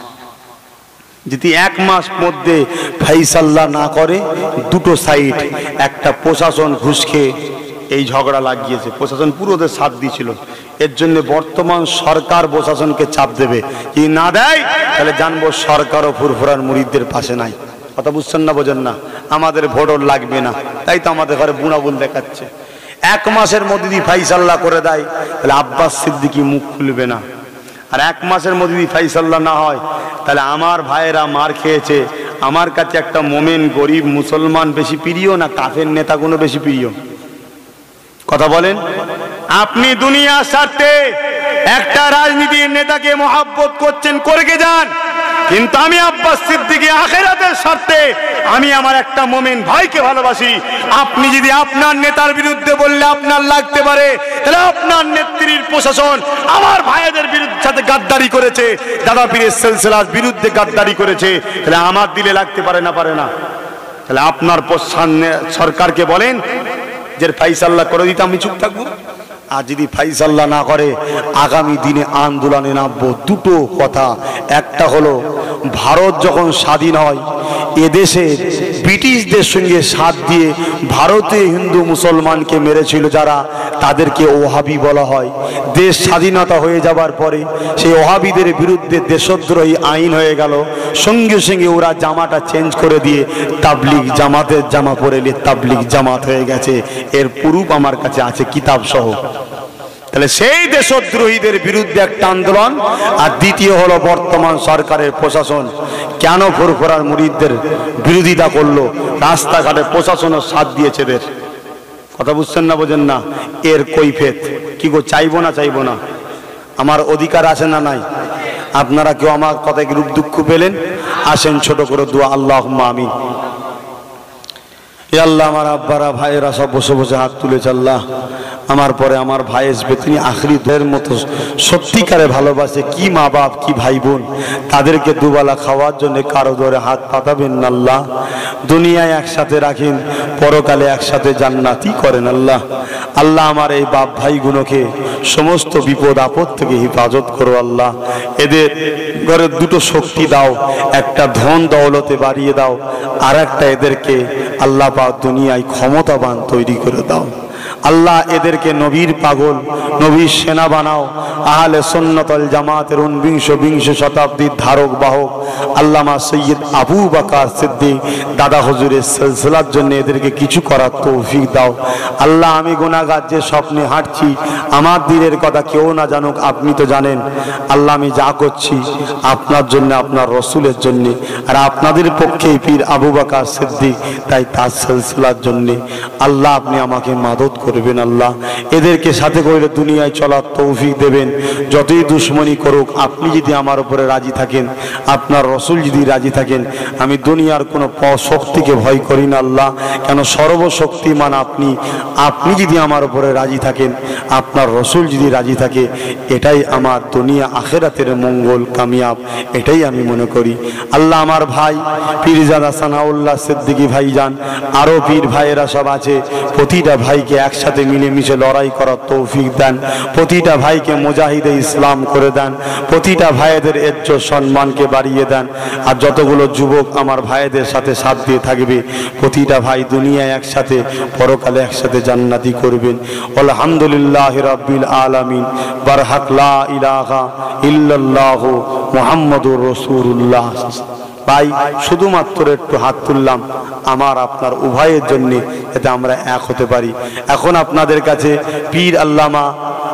যদি 1 মাস মধ্যে ফাইসাল্লা না করে, দুটো সাইড, একটা প্রশাসন ঘুষ খেয়ে এই ঝগড়া লাগিয়েছে। প্রশাসন পুরো ওদের সাথ দিয়েছিল। এর জন্য বর্তমান সরকার প্রশাসনকে চাপ দেবে, যদি না দেয় তাহলে জানবো সরকারও ফুরফুরার মুরিদদের পাশে নাই। কথা বুঝছেন না? বোঝেন না? আমাদের ভোটও লাগবে না, তাই তো আমাদের ঘরে বুনাবুল দেখাচ্ছে। 1 মাসের মধ্যে যদি ফাইসাল্লা করে দেয় তাহলে আব্বাস সিদ্দিকী মুখ খুলবে না। আর 1 মাসের মধ্যে যদি ফাইসাল্লা না হয় তাহলে আমার ভাইয়েরা মার খেয়েছে, আমার কাছে একটা মোমেন গরিব মুসলমান বেশি প্রিয় না কাফের নেতাগুলো বেশি প্রিয়? কথা বলেন। আপনি দুনিয়ার স্বার্থে একটা রাজনীতির নেতাকে মহব্বত করছেন, করে যান, কিন্তু আমি আব্বাস সিদ্দিকী আখিরাতের স্বার্থে আমি আমার একটা মোমেন ভাইকে ভালোবাসি। আপনি যদি আপনার নেতার বিরুদ্ধে বললে আপনার লাগতে পারে, তাহলে আপনার নেত্রীর প্রশাসন আমার ভাইদের বিরুদ্ধে সাথে গাদ্দারি করেছে, দাদা পীরের সিলসিলার বিরুদ্ধে গাদ্দারি করেছে, তাহলে আমার দিলে লাগতে পারে না? পারে না? তাহলে আপনার সরকারকে বলেন যে ফাইসাল্লা করে দিতে, আমি চুপ থাকবো। আর যদি ফাইসাল্লা না করে আগামী দিনে আন্দোলনে নামবো। দুটো কথা, একটা হলো ভারত যখন স্বাধীন হয় এদেশে ব্রিটিশদের সঙ্গে সাথ দিয়ে ভারতে হিন্দু মুসলমানকে মেরেছিল যারা, তাদেরকে ওহাবি বলা হয়। দেশ স্বাধীনতা হয়ে যাবার পরে সেই ওহাবিদের বিরুদ্ধে দেশদ্রোহী আইন হয়ে গেল, সঙ্গে সঙ্গে ওরা জামাটা চেঞ্জ করে দিয়ে তাবলিগ জামাতের জামা পরে তাবলিগ জামাত হয়ে গেছে। এর প্রুফ আমার কাছে আছে কিতাব সহ। তাহলে সেই দেশদ্রোহীদের বিরুদ্ধে একটা আন্দোলন। আর দ্বিতীয় হলো বর্তমান সরকারের প্রশাসন কেন ফুরফুরার মুরিদদের বিরোধিতা করলো, রাস্তাঘাটে প্রশাসনের সাথ দিয়েছে এদের। কথা বুঝছেন না? বোঝেন না? এর কৈফিয়ত কি গো? চাইবো না চাইবো না? আমার অধিকার আছে না নাই? আপনারা কেউ আমার কথায় রূপ দুঃখ পেলেন? আসেন ছোট করে দোয়া, আল্লাহুম্মা আমিন। এ আল্লাহ, আমার আব্বারা ভাইয়েরা সব বসে বসে হাত তুলেছে। আল্লাহ, আমার পরে আমার ভাই আসবে, তিনি আখরি দের মতো সত্যিকারে ভালোবাসে। কি মা বাপ, কি ভাই বোন, তাদেরকে দুবেলা খাওয়ার জন্য কারো ধরে হাত পাতাবেন না আল্লাহ। দুনিয়ায় একসাথে রাখেন, পরকালে একসাথে জান্নাতি করেন আল্লাহ। আল্লাহ, আমার এই বাপ ভাইগুলোকে সমস্ত বিপদ আপদ থেকে হেফাজত করো আল্লাহ। এদের ঘরে দুটো শক্তি দাও, একটা ধন দৌলতে বাড়িয়ে দাও, আর একটা এদেরকে আল্লাহ পাক দুনিয়ায় ক্ষমতাবান তৈরি করে দাও আল্লাহ। এদেরকে নবীর পাগল, নবীর সেনা বানাও। আহলে সুন্নাত ওয়াল জামাতের 19 শতাব্দীর ধারক বাহক আল্লামা সৈয়দ আবু বকর সিদ্দিক দাদা হুজুরের সিলসিলার জন্য এদেরকে কিছু করার তৌফিক দাও আল্লাহ। আমি গুনাহগার, যে স্বপ্নে হাঁটছি, আমার দিনের কথা কেউ না জানুক, আপনি তো জানেন আল্লাহ। আমি যা করছি আপনার জন্য, আপনার রসুলের জন্য, আর আপনাদের পক্ষেই পীর আবু বকর সিদ্দিক, তাই তার সিলসিলার জন্য আল্লাহ আপনি আমাকে মাদত করবেন আল্লাহ। এদেরকে সাথে করে দুনিয়ায় চলার তৌফিক দেবেন। যতই দুশ্মনী করুক, আপনি যদি আমার উপরে রাজি থাকেন, আপনার রসুল যদি রাজি থাকেন, আমি দুনিয়ার কোনো শক্তিকে ভয় করি না আল্লাহ। কেন সর্বশক্তিমান আপনি। আপনি যদি আমার উপরে রাজি থাকেন, আপনার রসুল যদি রাজি থাকে, এটাই আমার দুনিয়া আখেরাতের মঙ্গল কামিয়াব, এটাই আমি মনে করি আল্লাহ। আমার ভাই পীরজাদা সানাউল্লাহ সিদ্দিকী ভাইজান, আরও পীর ভাইয়েরা সব আছে, প্রতিটা ভাইকে একসাথে মিলেমিশে লড়াই করার তৌফিক দেন। প্রতিটা ভাইকে মুজাহিদে ইসলাম করে দেন। প্রতিটা ভাইদের ইজ্জত সম্মানকে বাড়িয়ে দেন। আর যতগুলো যুবক আমার ভাইদের সাথে সাথ দিয়ে থাকবে, প্রতিটা ভাই দুনিয়ায় একসাথে, পরকালে একসাথে জান্নাতি করবেন। আলহামদুলিল্লাহি রাব্বিল আলামিন। বারহাক লা ইলাহা ইল্লাল্লাহু মুহাম্মাদুর রাসূলুল্লাহ। ভাই শুধুমাত্র একটু হাত তুললাম আমার আপনার উভয়ের জন্য, যাতে আমরা এক হতে পারি। এখন আপনাদের কাছে পীর আল্লামা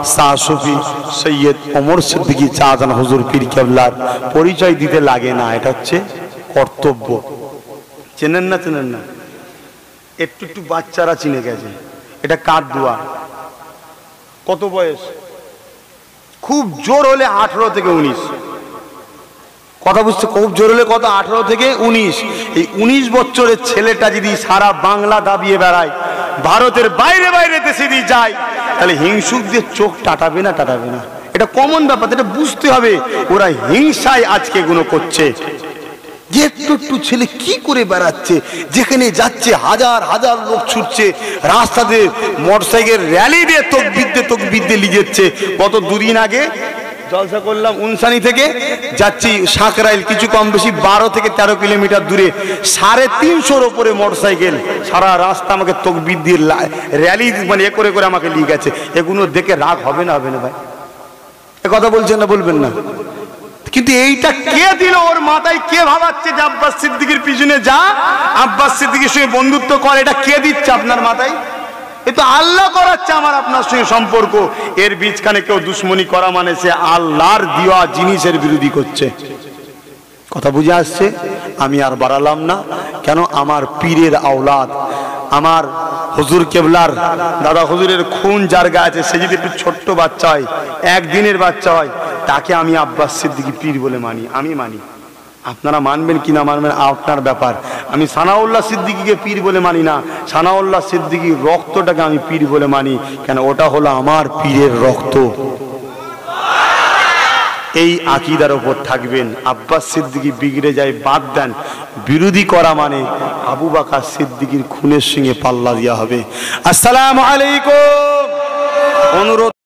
শাহ সুফি সৈয়দ ওমর সিদ্দিকী চাচান হুজুর পীর কেবলার পরিচয় দিতে লাগে না, এটা হচ্ছে কর্তব্য। চেনেন না? চেনেন না? একটু একটু বাচ্চারা চিনে গেছে। এটা কার দোয়া? কত বয়স? খুব জোর হলে 18 থেকে 19। কথা বুঝছে? খুব জোর হলে কত? 18 থেকে 19। এই 19 বছরের ছেলেটা যদি সারা বাংলা দাবিয়ে বেড়ায়, ভারতের বাইরে বাইরে দেশে দিয়ে যায়, তাহলে হিংসুকদের চোখ টাটাবে না? টাটাবে না? এটা কমন ব্যাপার, এটা বুঝতে হবে। ওরা হিংসায় আজকে এগুলো করছে। যে একটু একটু ছেলে কি করে বেড়াচ্ছে, যেখানে যাচ্ছে হাজার হাজার লোক ছুটছে, রাস্তাতে মোটরসাইকেল র্যালি দিয়ে তকবির দিয়ে লিজেচ্ছে। গত দুদিন আগে জলসা করলাম উনসানি থেকে যাচ্ছি সাঁকরাইল, কিছু কম বেশি 12 থেকে 13 কিলোমিটার দূরে, 350-এর ওপরে মোটরসাইকেল, সারা রাস্তা আমাকে তকবির দিয়ে র্যালি মানে করে করে আমাকে নিয়ে গেছে। এগুলো দেখে রাগ হবে না? হবে না ভাই? এ কথা বলছেন না? বলবেন না? কিন্তু এইটা কে দিল ওর মাথায়? কে ভাবাচ্ছে যে আব্বাস সিদ্দিকীর পিছনে যা, আব্বাস সিদ্দিকীর সঙ্গে বন্ধুত্ব করে? এটা কে দিচ্ছে আপনার মাথায়? এ তো আল্লাহ করাচ্ছে আমার আপনার সঙ্গে সম্পর্ক। এর বীজখানে কেউ দুশ্মনী করা মানে সে আল্লাহর দেওয়া জিনিসের বিরোধী করছে। কথা বুঝে আসছে? আমি আর বাড়ালাম না। কেন? আমার পীরের আওলাদ, আমার হুজুর কেবলার দাদা হুজুরের খুন যার গায়ে আছে, সে যদি একটু ছোট্ট বাচ্চা হয়, একদিনের বাচ্চা হয়, তাকে আমি আব্বাস সিদ্দিকী পীর বলে মানি। আমি মানি। আপনারা মানবেন কি না মানবেন আপনার ব্যাপার। আমি সানাউল্লাহ সিদ্দিকীকে পীর বলে মানি না। সানাউল্লাহ সিদ্দিকীর রক্তটাকে আমি পীর বলে মানি। কেন? ওটা হলো আমার পীরের রক্ত। এই আকীদার উপর থাকবেন। আব্বাস সিদ্দিকী বিগড়ে যায় বাদ দেন, বিরোধী করা মানে আবু বকর সিদ্দিকীর খুনের সঙ্গে পাল্লা দেওয়া হবে। আসসালামু আলাইকুম। অনুরোধ